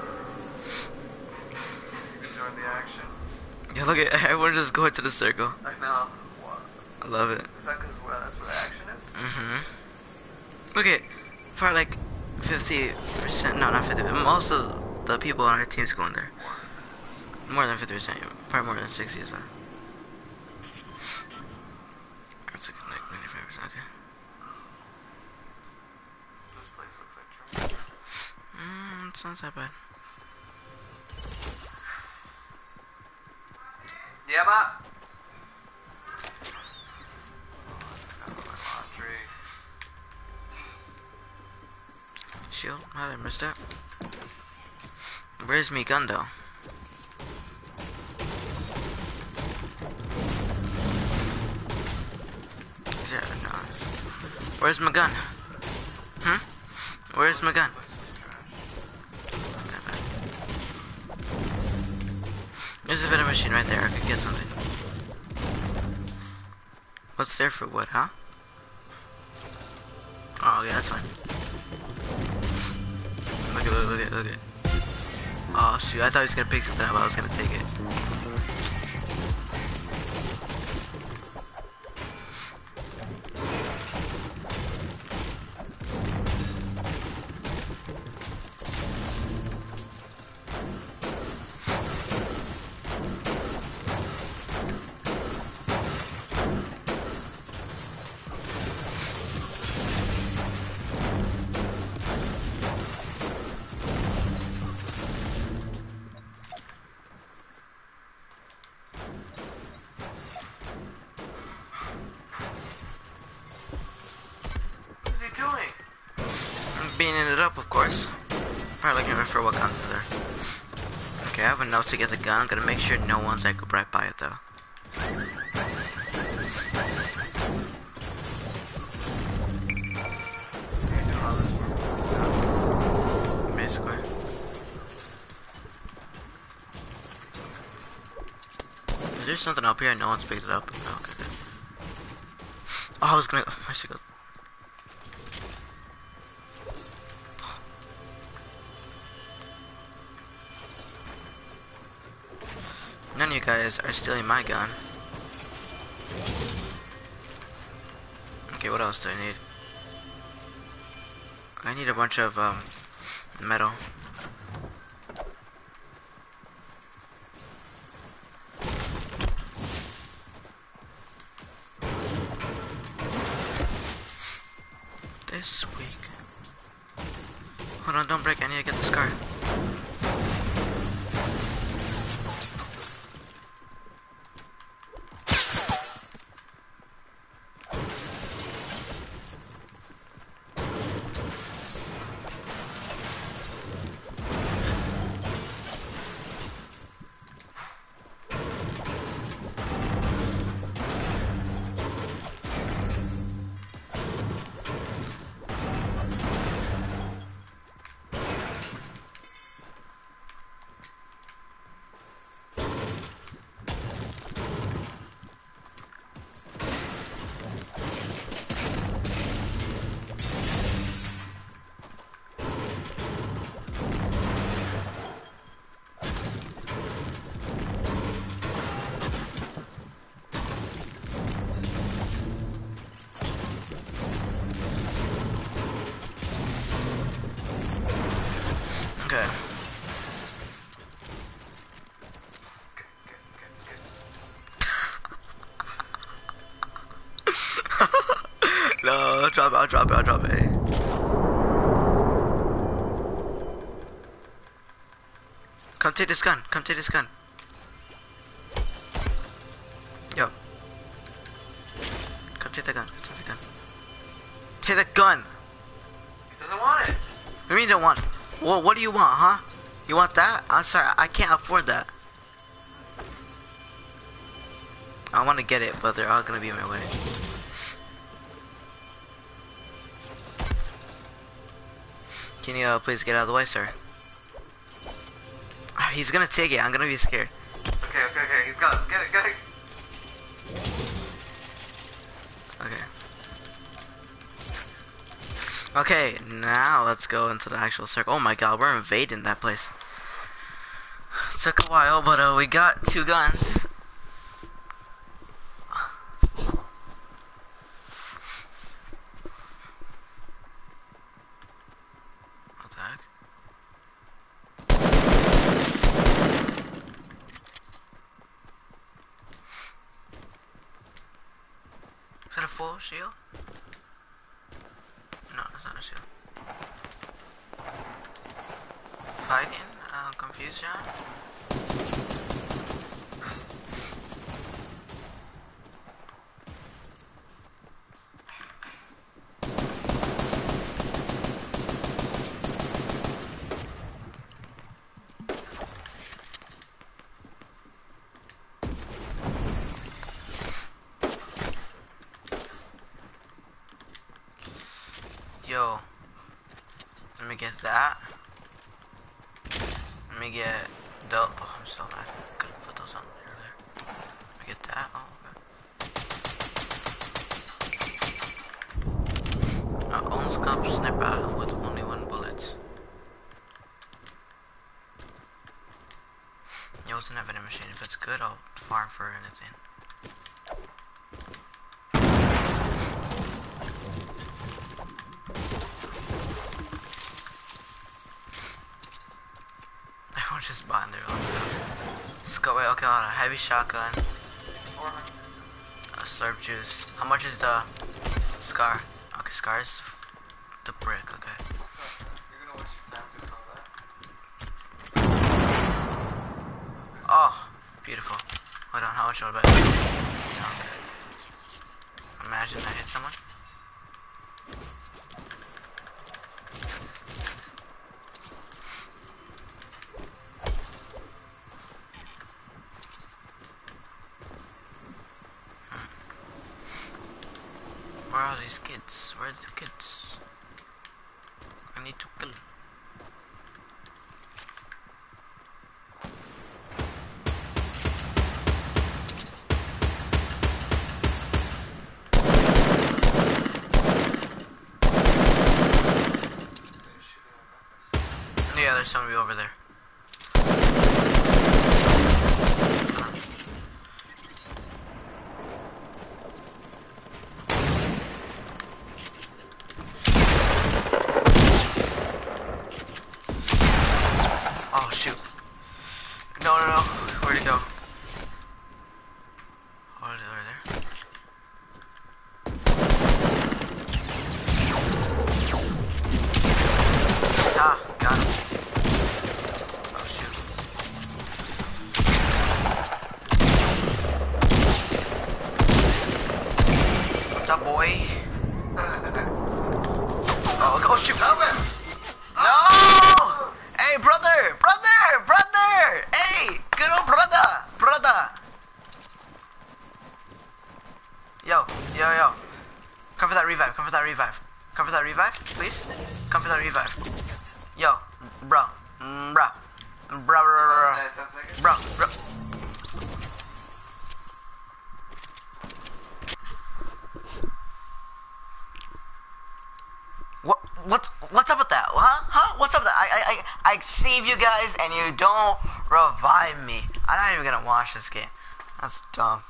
Enjoying the action. Yeah, look at everyone just going to the circle. I know. What? I love it. Is that because well, that's where the action is? Mm-hmm. Look at, for like fifty percent, no, not fifty, most of the people on our team's going there. More than fifty percent, probably more than sixty as well. That's a good, like ninety-five percent, okay. This place looks like trouble. Mm, it's not that bad. Yeah, ma. Shield? How did I miss that? Where's me gun though? Is there no? Where's my gun? Hmm? Where's my gun? There's a vending machine right there. I could get something. What's there for what, huh? Oh yeah, that's fine. Look at it, look at it, look at it. Oh shoot, I thought he was gonna pick something up, I was gonna take it. Beaning it up, of course. Probably looking for what guns are there. Okay, I have enough to get the gun. I'm gonna make sure no one's like right by it though. Basically. Is there something up here? No one's picked it up. No, okay, good. Oh, I was gonna. I should go. None of you guys are stealing my gun. Okay, what else do I need? I need a bunch of um, metal. This week. Hold on, don't break. I need to get this car. Okay. No, drop it, I'll drop it, I'll drop it. Come take this gun, come take this gun. Yo. Come take the gun, come take the gun. Take the gun! He doesn't want it. What do you mean you don't want it? Well, what do you want, huh? You want that? I'm sorry, I can't afford that. I want to get it, but they're all gonna be in my way. Can you uh, please get out of the way, sir? Ah, he's gonna take it. I'm gonna be scared. Okay, okay, okay. He's got it. Get it, get it. Okay. Okay, now let's go into the actual circle. Oh my god, we're invading that place. Took a while, but uh, we got two guns. What the heck? Is that a full shield? No, it's not a shield. Fighting? Uh, confusion? Yo, let me get that. Let me get the. Oh, I'm so mad. Could have put those on earlier. Let me get that. Oh, okay. Uh, on scope sniper with only one bullet. Yo, it's an vending machine. If it's good, I'll farm for anything. Everyone's just buying their own. Let's go. Wait, okay, hold on. Heavy shotgun. A slurp juice. How much is the scar? Okay, scar is the brick. Okay. You're gonna waste your time doing all that. Oh, beautiful. Hold on. How much should I bet? Okay. Imagine I hit someone. Where are these kids? Where are the kids? I need to kill. Yeah, there's somebody over there. Oh shoot. No, no, no. Where'd he go? Oh, is it over there? Ah. What's up, boy? Oh, oh shoot! Help him! No! Hey, brother, brother, brother! Hey, good old brother, brother. Yo, yo, yo! Come for that revive. Come for that revive. Come for that revive, please. Come for that revive. Yo, bro, mm, bro, bro, bro, bro, That's ten seconds. bro, bro. What, what, what's up with that? Huh? Huh? What's up with that? I, I, I, I save you guys and you don't revive me. I'm not even gonna watch this game. That's dumb.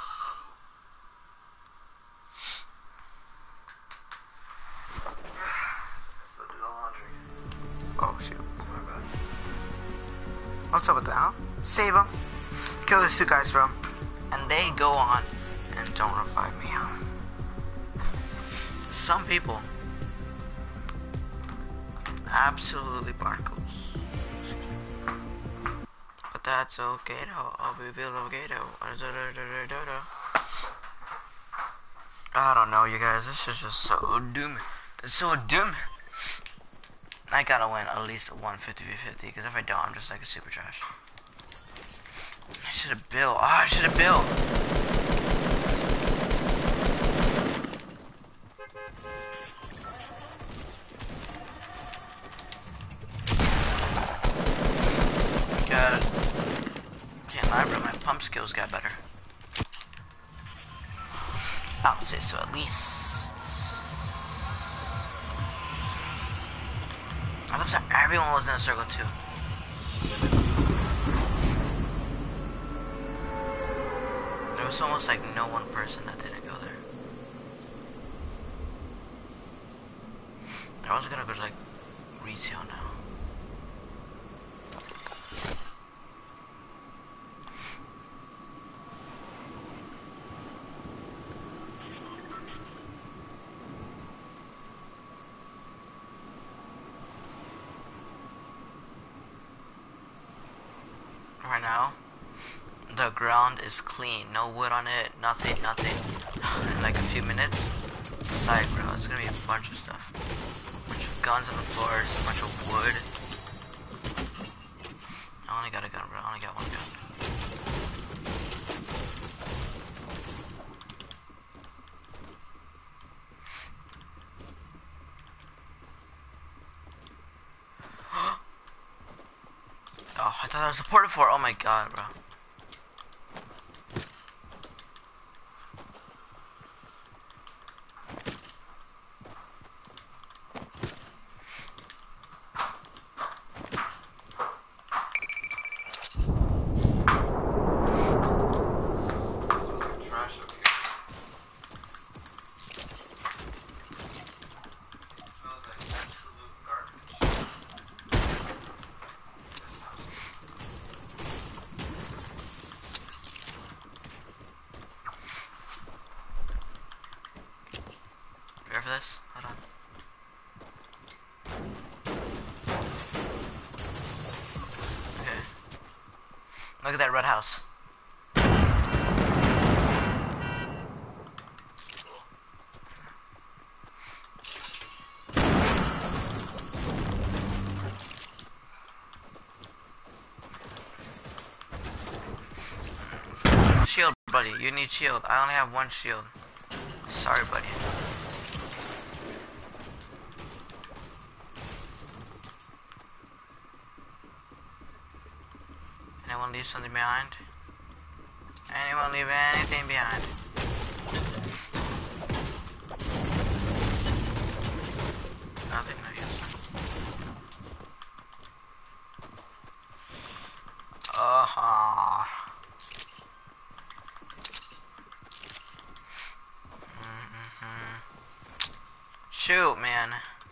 Go do the laundry. Oh shoot. My bad. What's up with that, huh? Save them. Kill these two guys from. And they go on and don't revive me. Some people. Absolutely barnacles. But that's okay though. I'll be okay though. I don't know, you guys. This is just so doom. It's so doom. I gotta win at least a one fifty v fifty, because if I don't, I'm just like a super trash. I should have built. Ah, oh, I should have built. Got it. Can't lie, bro. My pump skills got better. I would say so, at least. I love that everyone was in a circle too. There was almost like no one person that didn't go there. I was gonna go to like retail now. Right now, the ground is clean, no wood on it, nothing, nothing. In like a few minutes, side bro, it's gonna be a bunch of stuff. A bunch of guns on the floors, a bunch of wood. I only got a gun, bro. I only got one gun. Oh, I thought that was a porta fort. Oh my god, bro. Trash up here. It smells like absolute garbage. This house. Ready for this? Hold on. Okay. Look at that red house. Shield, buddy. You need shield. I only have one shield. Sorry, buddy. Anyone leave something behind? Anyone leave anything behind? Nothing, no use. Uh-huh. Mm-hmm. Shoot, man.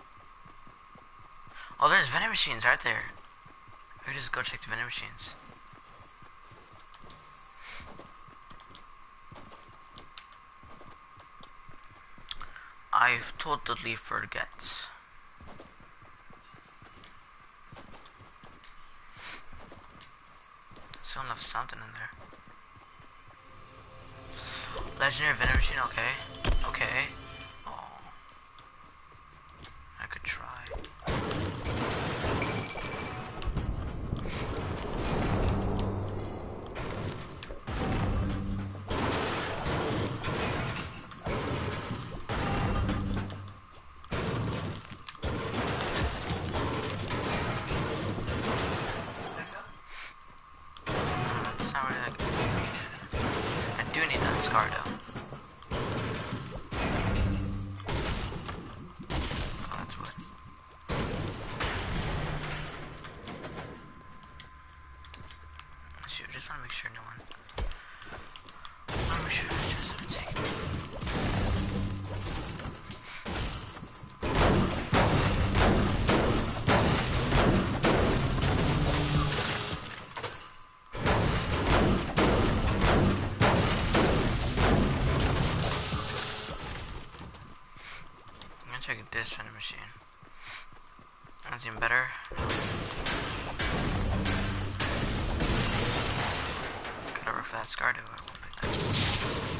Oh, there's vending machines right there. We just go check the vending machines. I've totally forget. Still left something in there. Legendary vending machine, okay. okay. Oh. I could try. It's not really like I do need that scar though. Oh, that's what. Shoot, just want to make sure no one. I'm sure I just have taken it. I'm gonna check this vending machine. That's even better. Gotta rough that scar to it. I won't pick that.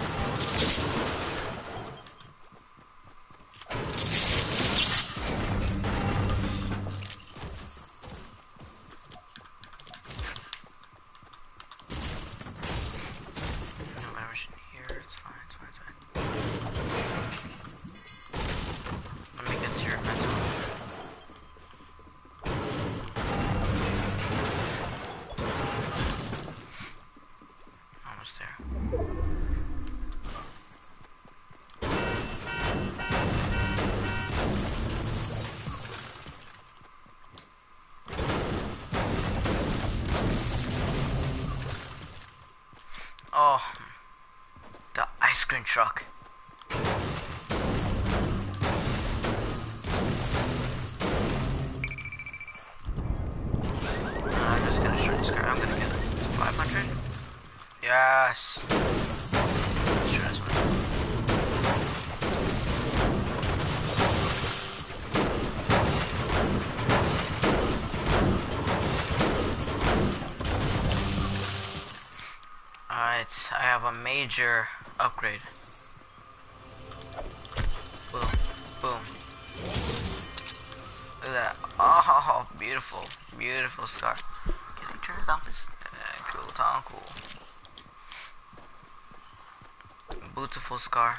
No vending machine here. It's fine. It's fine. It's fine. Let me get to your mental. Almost there. Oh, the ice cream truck. I'm just gonna show this car. I'm gonna get five hundred. Yes. Let's try this one. Alright, I have a major upgrade. Boom, boom. Look at that. Oh, beautiful, beautiful scar. Can I turn it on this? Uh, cool, Tom, cool. Beautiful scar.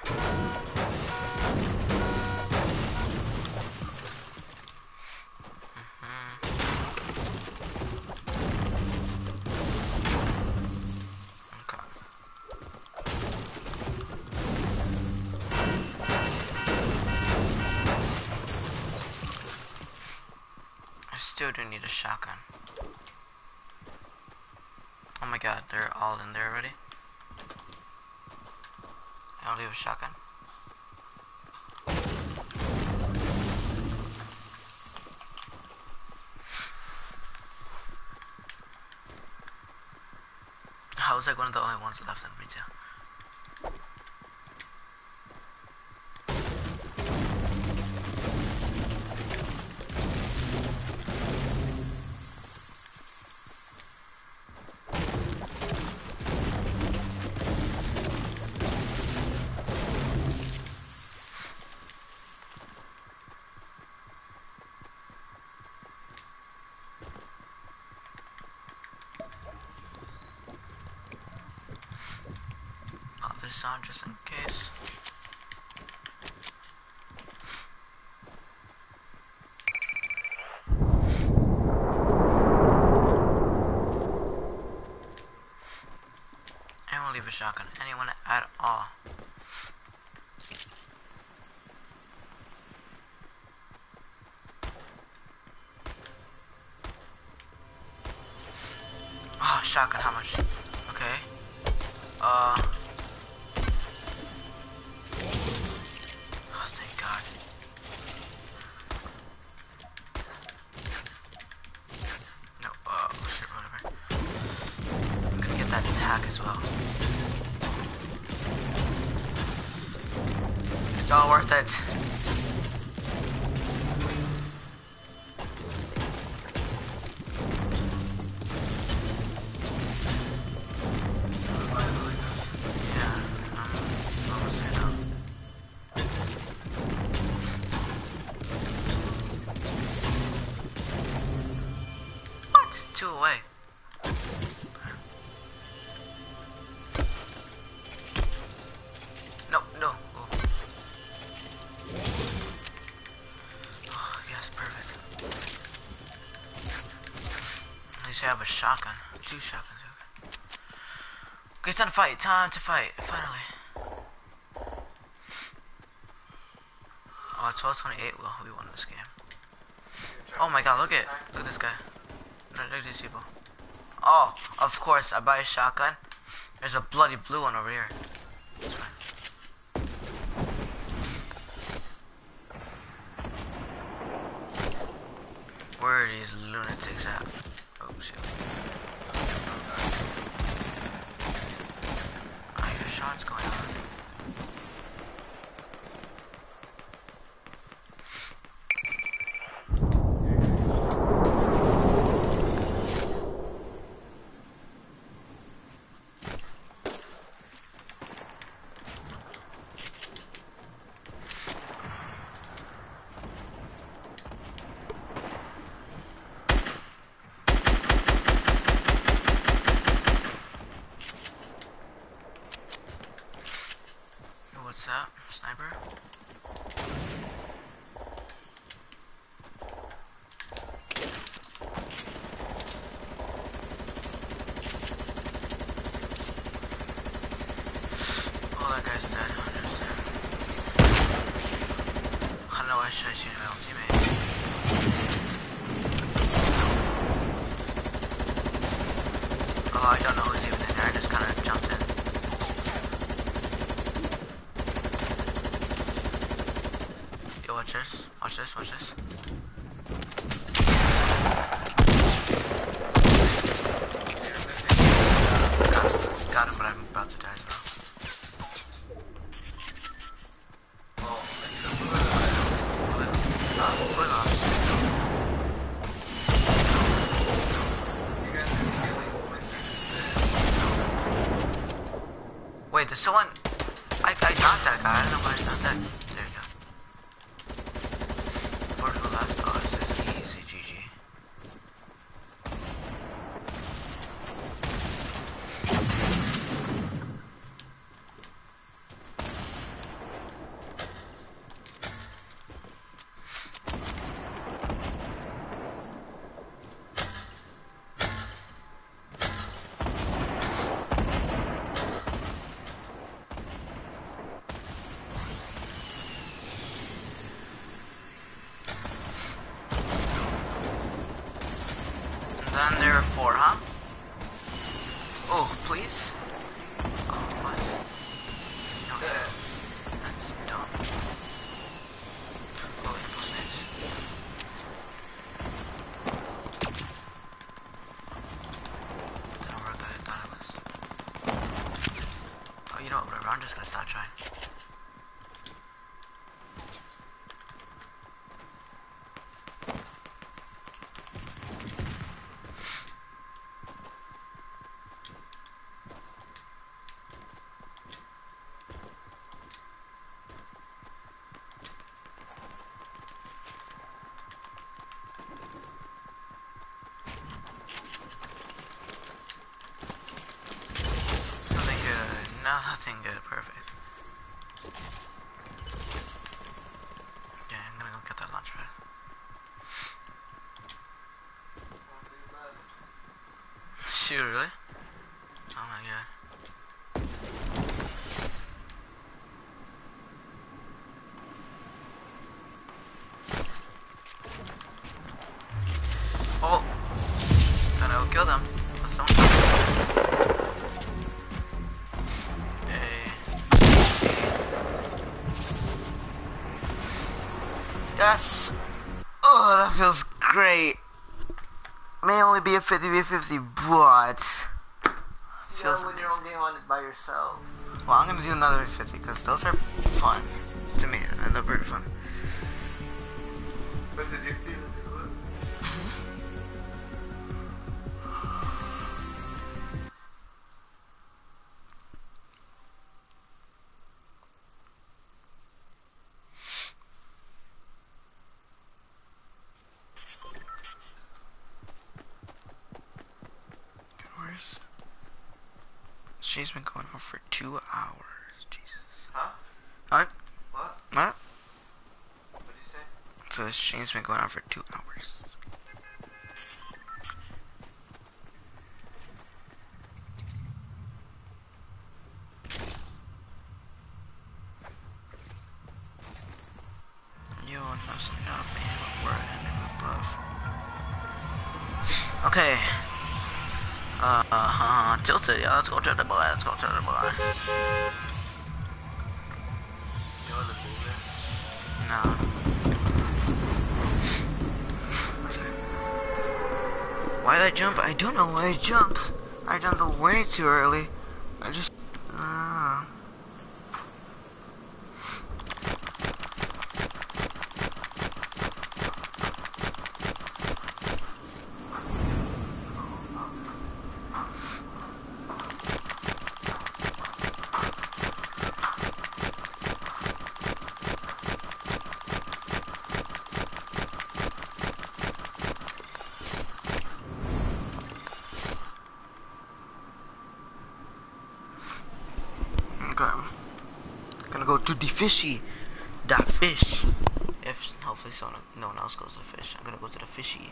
I still do need a shotgun. Oh my god, they're all in there already. I don't leave a shotgun. I was like one of the only ones left in retail. This on just in case. Anyone leave a shotgun? Anyone at all? Oh, shotgun, how much? Okay. Uh attack as well. It's all worth it. Yeah, I'm almost there now. Actually, I have a shotgun. Two shotguns. Okay. Okay, it's time to fight. Time to fight. Finally. Oh, twelve twenty-eight. Well, we won this game. Oh my god, look at look at this guy. Look at these people. Oh, of course, I buy a shotgun. There's a bloody blue one over here. That's fine. Where are these lunatics at? Oh shit. I hear shots going on. What's that? Sniper? Oh, that guy's dead. I understand. I don't know why should I shoot my own teammate. Oh, I don't know who's even in there. I just kind of jumped in. Watch this, watch this, watch this. Got him, got him, but I'm about to die as well. Wait, there's someone. I, I got that guy, I don't know why he's not dead. There you go. Vertical left, oh, it says easy, G G. Then there are four, huh? Oh, please? Oh, what? Okay. That's dumb. Oh, impulse nades. Didn't work as I thought it was. Oh, you know what, whatever, I'm just gonna stop trying. Nothing good, perfect. Okay, I'm gonna go get that launch pad. Shoot, really? Oh my god. Oh! Gonna kill them. That's someone. Yes! Oh, that feels great. May only be a fifty v fifty, but feels when you're only on it by yourself. Well, I'm gonna do another v fifty because those are fun to me, and they're pretty fun. But did you feel it? She's been going on for two hours. Jesus. Huh? What? What? What? What did you say? So the stream's been going on for two hours. That's enough, man. We're ending above. Okay. Uh, uh, tilted. Yeah, let's go to the boy. Let's go to the boy. You know the move is? No. Why did I jump? I don't know why I jumped. I jumped way too early. I just. Uh, Gonna go to the fishy, the fish. If hopefully someone, no one else goes to the fish, I'm gonna go to the fishy.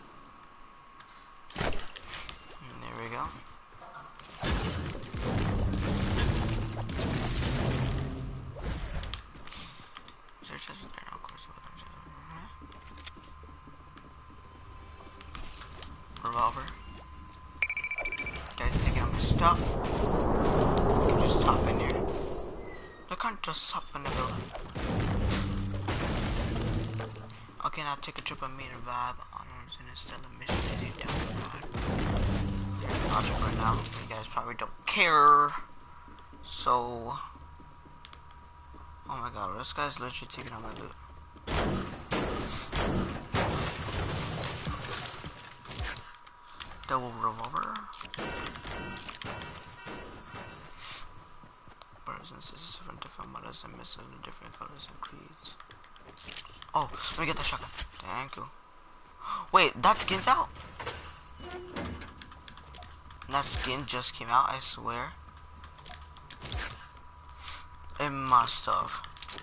And there we go. Is there a chest there? No, of course. Revolver. Guys taking out my stuff. You can just hop in here. I can't just hop in the building. Okay, now take a trip on me and vibe on in a stellar mission to do down the road. I'll jump right now. You guys probably don't care. So, oh my god, this guy's literally taking out my loot. Double revolver. This is different, different models and missing in different colors and creeds. Oh, let me get that shotgun. Thank you. Wait, that skin's out? That skin just came out, I swear. It must have.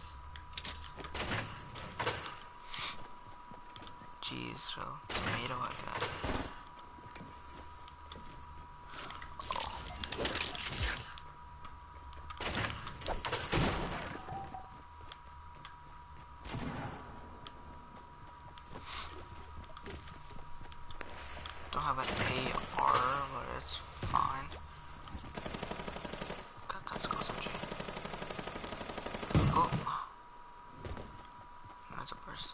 Jeez, bro. Tomato I got. Have an A R, but it's fine. God, let's go some G. Oh, that's a burst.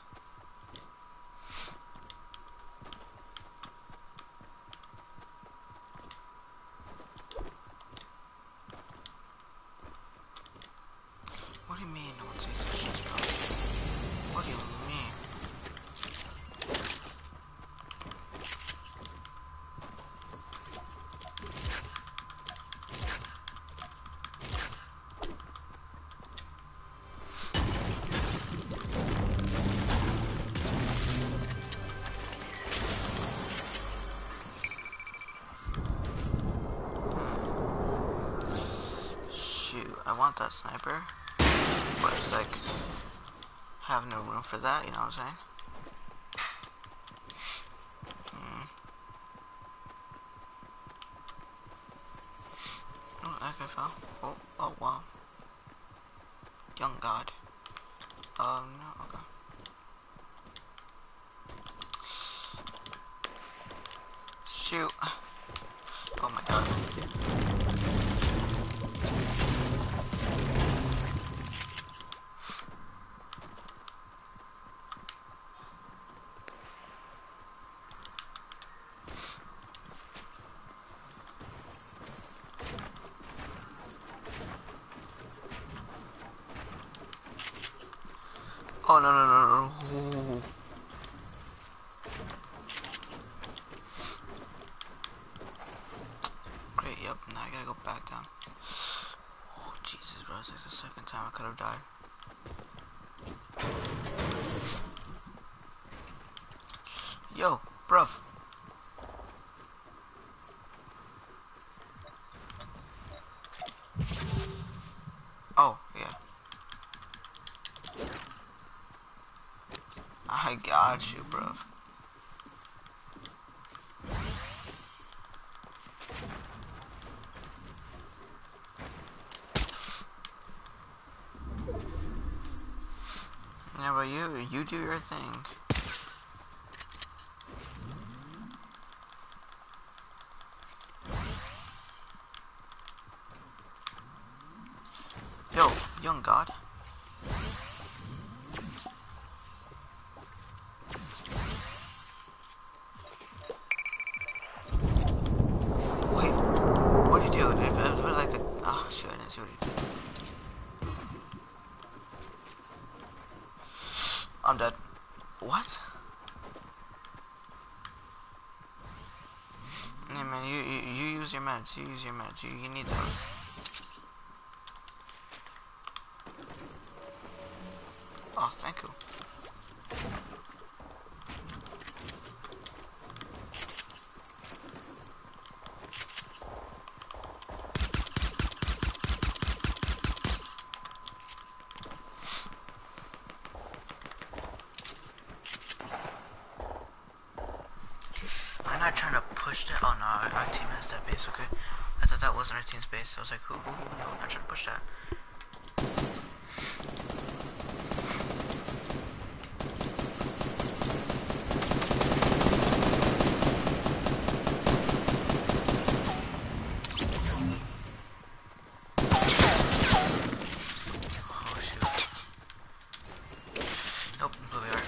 What do you mean no one sees this shit, bro? What do you mean? I want that sniper, but it's like, have no room for that, you know what I'm saying? Mm. Oh, that guy fell. Oh, oh wow. Young god. Um, no, okay. Shoot. Oh my god. Oh no no no no! Ooh. Great, yep. Now I gotta go back down. Oh Jesus, bro! It's like the second time I could have died. Yo, bruv. Oh yeah. I got you, bro. Yeah, but you, you do your thing. Yo, young god. Wait, what did you do? Did it, it was like the, oh shit, I didn't see what he did. I'm dead. What? Yeah, man, you, you you use your meds. You use your meds. You you need those. Oh, thank you. I'm not trying to push that. Oh no, our, our team has that base. Okay, I thought that wasn't our team's base. I was like, who, who, who? No, I'm not trying to push that. Oh shoot. Nope, blue yard.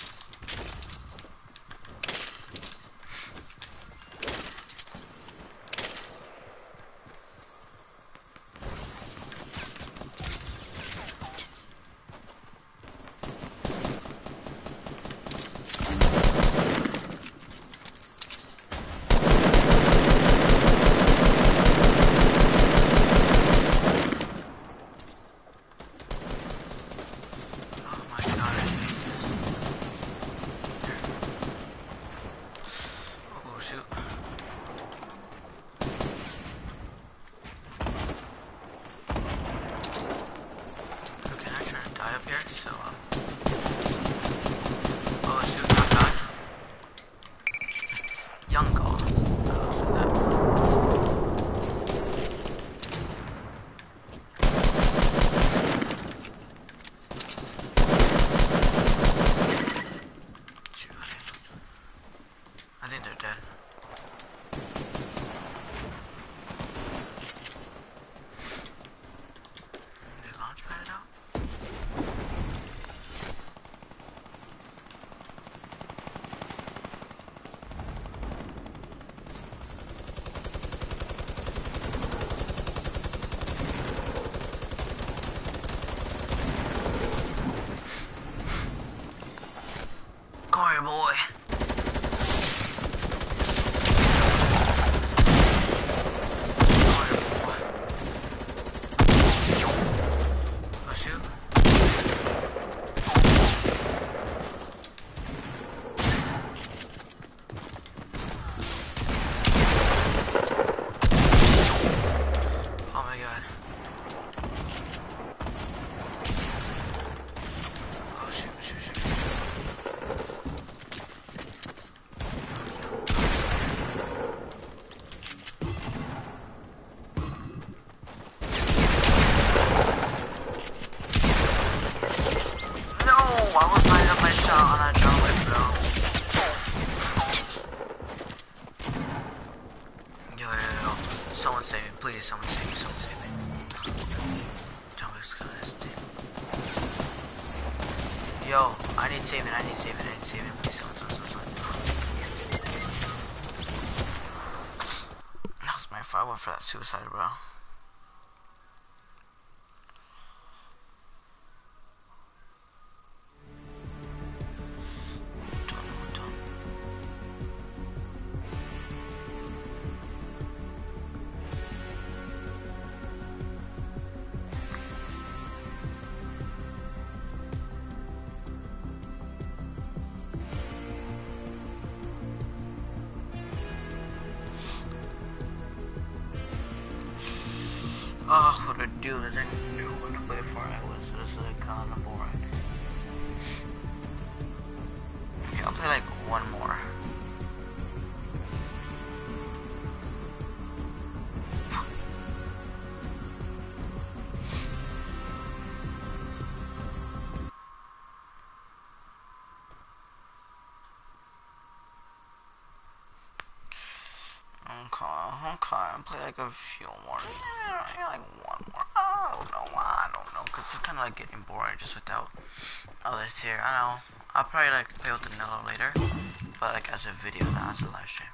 Someone save me, please. Someone save me. Someone save me. Thomas, yo, I need saving. I need saving. I need saving. Please, someone, someone, someone. That was my fault. I went for that suicide, bro. Oh, what a dude, there's a new one to play for. I was this is like kind of boring. Okay, I'll play like one more. Okay, okay, play like a few more. Yeah, yeah, like one more. I don't know, I don't know, cause it's kind of like getting boring just without others here. I know. I'll probably like play with Danilo later, but like as a video, not as a live stream.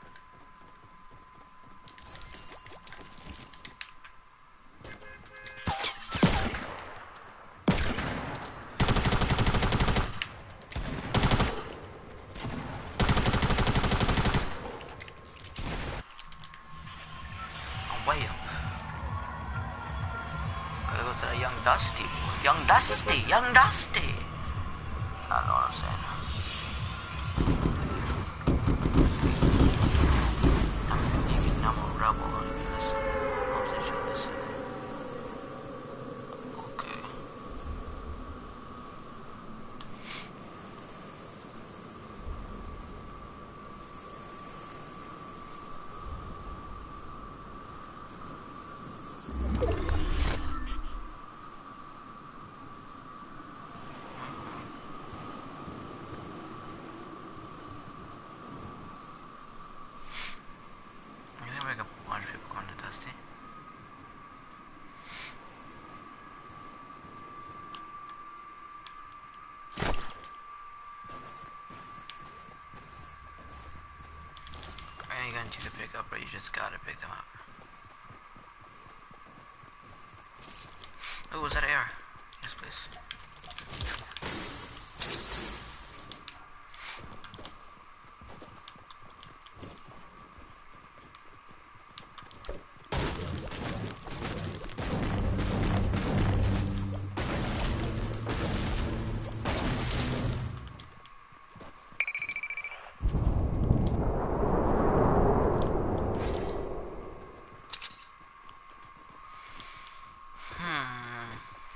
I'm way up. Gotta go to the young Dusty boy. Young Dusty, young Dusty. I don't know what I'm saying. I'm a naked, I'm a rebel. Listen, I hope that you listen. Okay. You think like a bunch of people going to Dusty? Are you going to pick up or you just gotta pick them up? Oh, was that air? Yes, please. Hmm.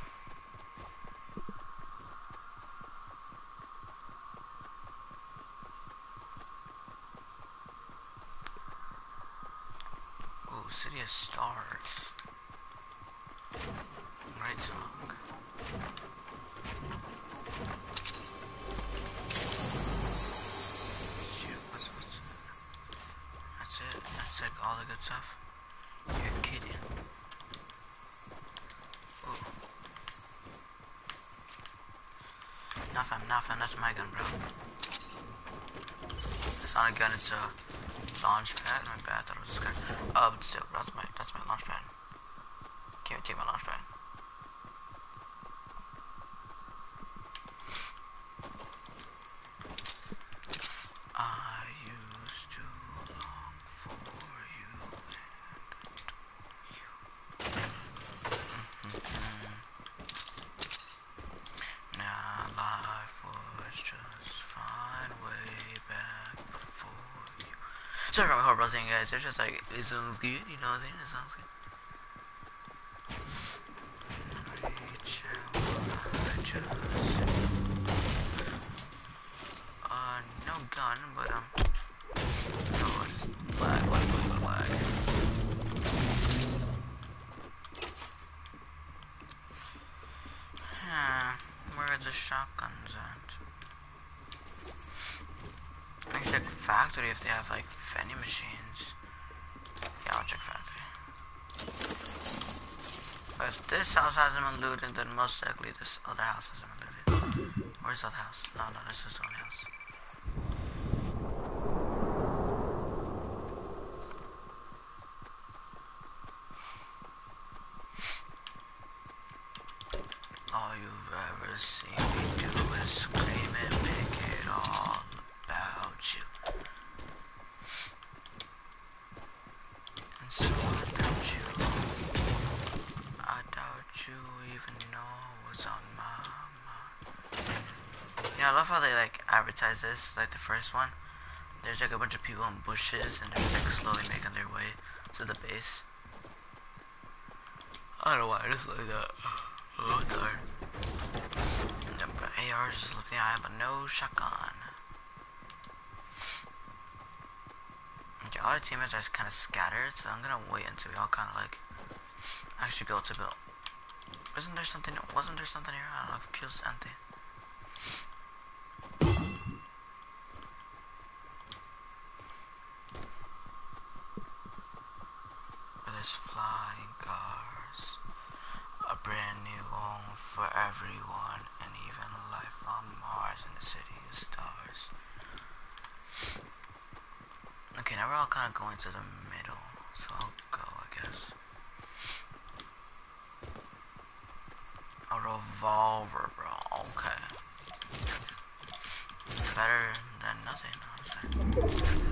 Oh, City of Stars. Right song. Shoot, what's, what's, that's it? That's like all the good stuff? You're kidding. Ooh. Nah fam, nah fam, that's my gun, bro. It's not a gun, it's a launch pad. My bad, I thought it was this guy. Uh, but still, that's my, that's my launch pad. Can't even take my launch pad. I used to long for you and you. Now life was just fine way back before you. Sorry for my horrible singing, guys. They're just like, it sounds good, you know what I'm saying? It sounds good. Reach out, I just... Uh, no gun, but, um... no, just lag, lag, lag, lag. Huh, where are the shotguns at? I can check factory if they have, like, vending machines. Yeah, I'll check factory. But if this house hasn't been looted, then most likely this other house hasn't been looted. Where's that house? No, no, this is the only house. All you've ever seen me do is scream and make it all about you. And so I doubt you. I doubt you even know what's on my mind. Yeah, I love how they like advertise this, like the first one. There's like a bunch of people in bushes and they're like slowly making their way to the base. I don't know why, I just like that. Oh, tired. Yep, but A R just left the eye, but no shotgun. Okay, all our teammates are just kind of scattered, so I'm gonna wait until we all kind of like actually go to build. Isn't there something? Wasn't there something here? I don't know if it kills empty. everyone, and even life on Mars and the city of stars. Okay, now we're all kind of going to the middle, so I'll go, I guess. A revolver, bro. Okay. Better than nothing, honestly.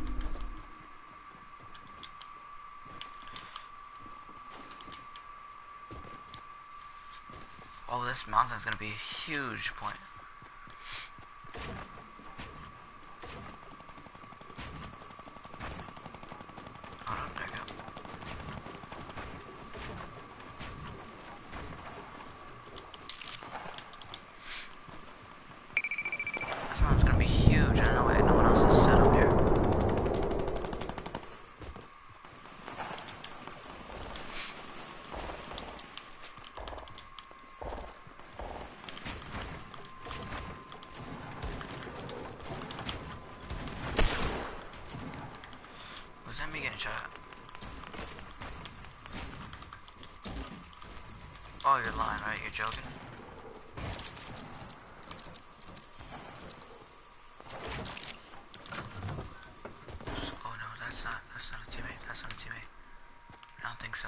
Oh, this mountain's gonna be a huge point. Oh no, there you go. This mountain's gonna be huge. I don't know why no one else is set up here. Was that me getting shot at? Oh, you're lying, right? You're joking? Oh no, that's not, that's not a teammate, that's not a teammate. I don't think so.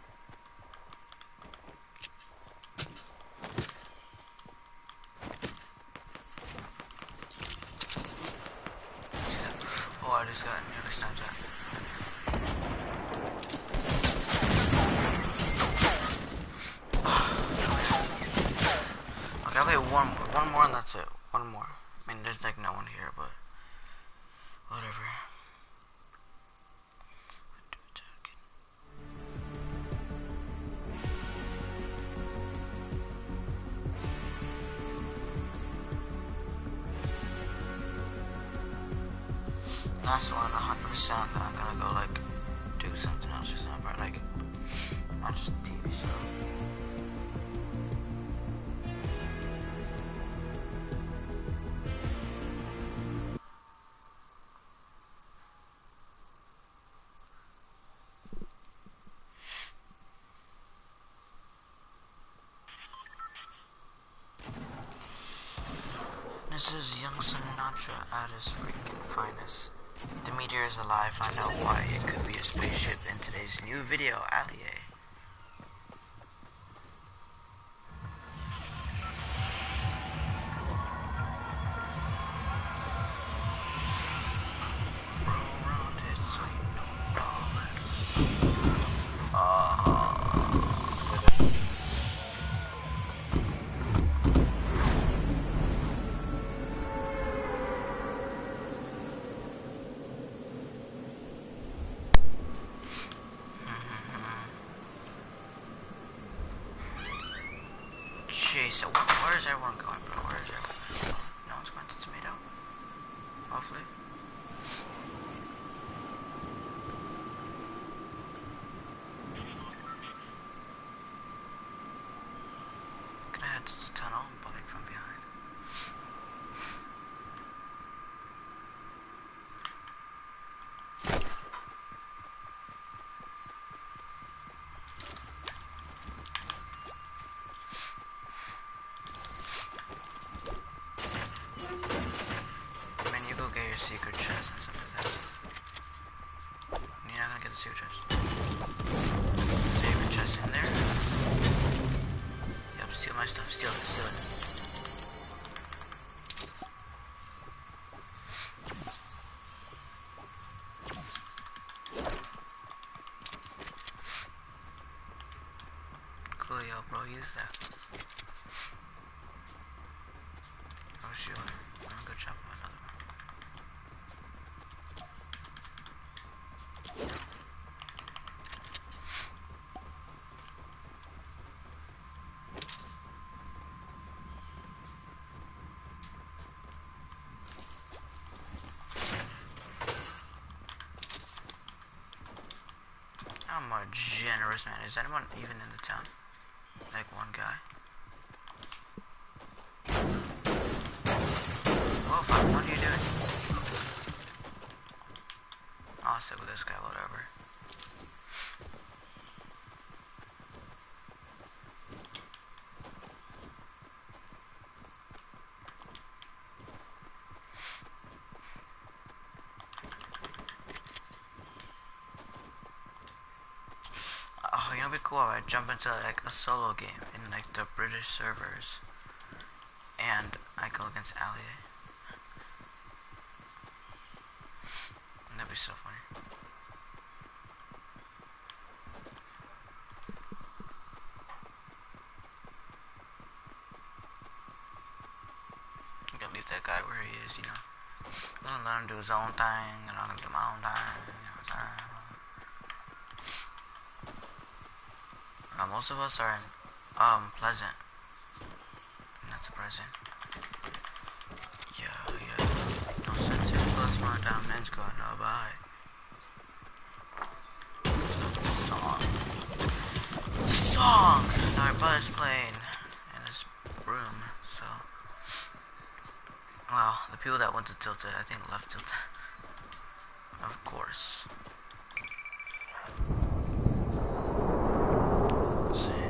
See that? Oh, I just got nearly sniped at. Okay, I'll play one more, one more and that's it. One more. I mean, there's like no one here, but whatever. Last one, one hundred percent that I'm gonna go like do something else or something, like not just T V show. This is young Sinatra at his freaking finest. The meteor is alive. Find out why it could be a spaceship in today's new video, Allier. Jeez, so where is everyone going, bro? Where is everyone? No one's going to Tomato? Hopefully. Gonna head to the tunnel, but like from behind. Secret chest and stuff like that. You're not gonna get the secret chest. Secret chest in there. Yep, steal my stuff, steal it, steal it. Cool, yo, bro, use that. Oh, shoot. I'm gonna go chop him another one. I'm a generous man. Is anyone even in the town? Like one guy? Whoa, fuck, what are you doing? I'll stick with this guy, whatever. be cool if I jump into like a solo game in like the British servers, and I go against Ali. That'd be so funny. I'm gonna leave that guy where he is, you know. I'm gonna let him do his own thing, and I'm gonna do my own thing. You know what I'm saying? Now, most of us are in um Pleasant. Not surprising. Yeah, yeah. No sense in plus more diamonds going no by. Song. Song! Our brother's playing in his room, so. Well, the people that went to Tilted, I think left Tilted. Of course. Let's see.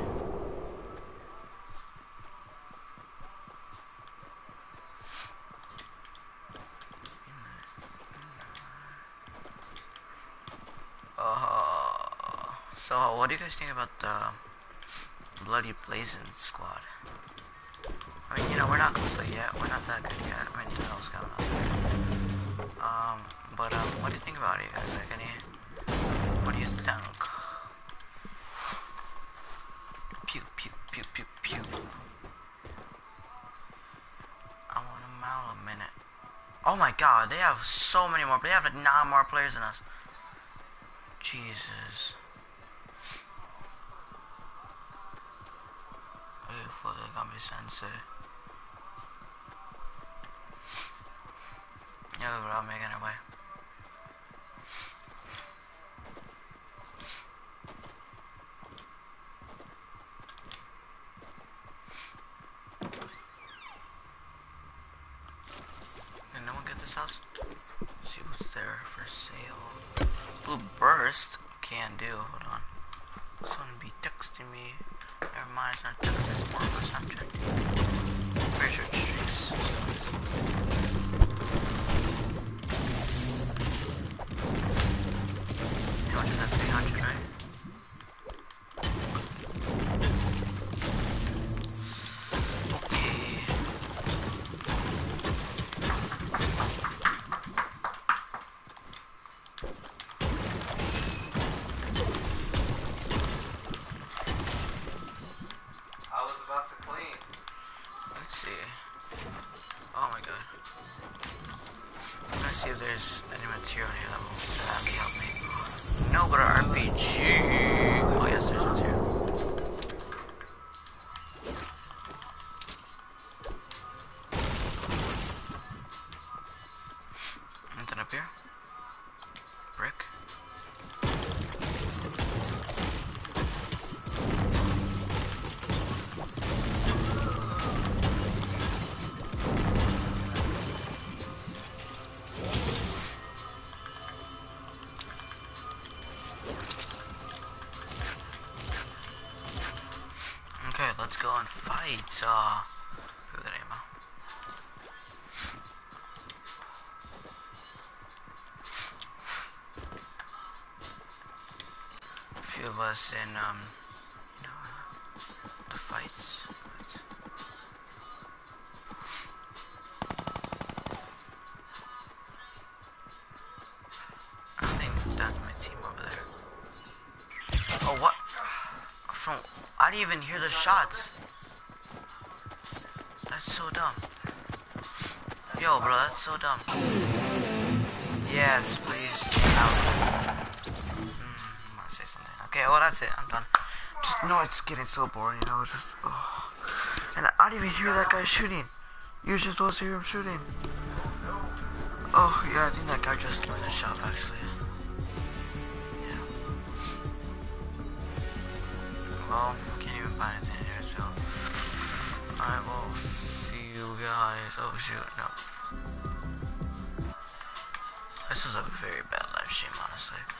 Uh, so, what do you guys think about the bloody Blazin squad? I mean, you know, we're not complete yet. We're not that good yet. I mean, Danilo's coming up. Um, but um, what do you think about it, you guys? Like, any? What do you think? Pew pew pew pew pew. I want a mile a minute. Oh my God, they have so many more. They have like nine more players than us. Jesus. Wait for the Gumby Sensei. Yeah, we're all making our way. Did no one get this house? Let's see what's there for sale. Blue burst can do. Hold on. Someone be texting me. Never mind, it's not text, it's more of a subject. Pretty sure it's streaks. You want to do that three hundred, right? See if there's any material here that will sadly help me. No, but an R P G. Oh yes, there's material. Anything up here? Brick. Okay, let's go and fight. Uh, who the name of? A few of us in um, you know, the fights. I think that's my team over there. Oh, what? From I didn't even hear the shots. That's so dumb. Yo, bro, that's so dumb. Yes, please. Out. Mm, I'm gonna say something. Okay, well, that's it. I'm done. Just know it's getting so boring, you know. It's just, oh. And I didn't even hear that guy shooting. You were just supposed to hear him shooting. Oh, yeah, I think that guy just joined the shop, actually. Yeah. Well, can't even find anything here, so I will see you guys. Oh shoot, no. This was a very bad live stream, honestly.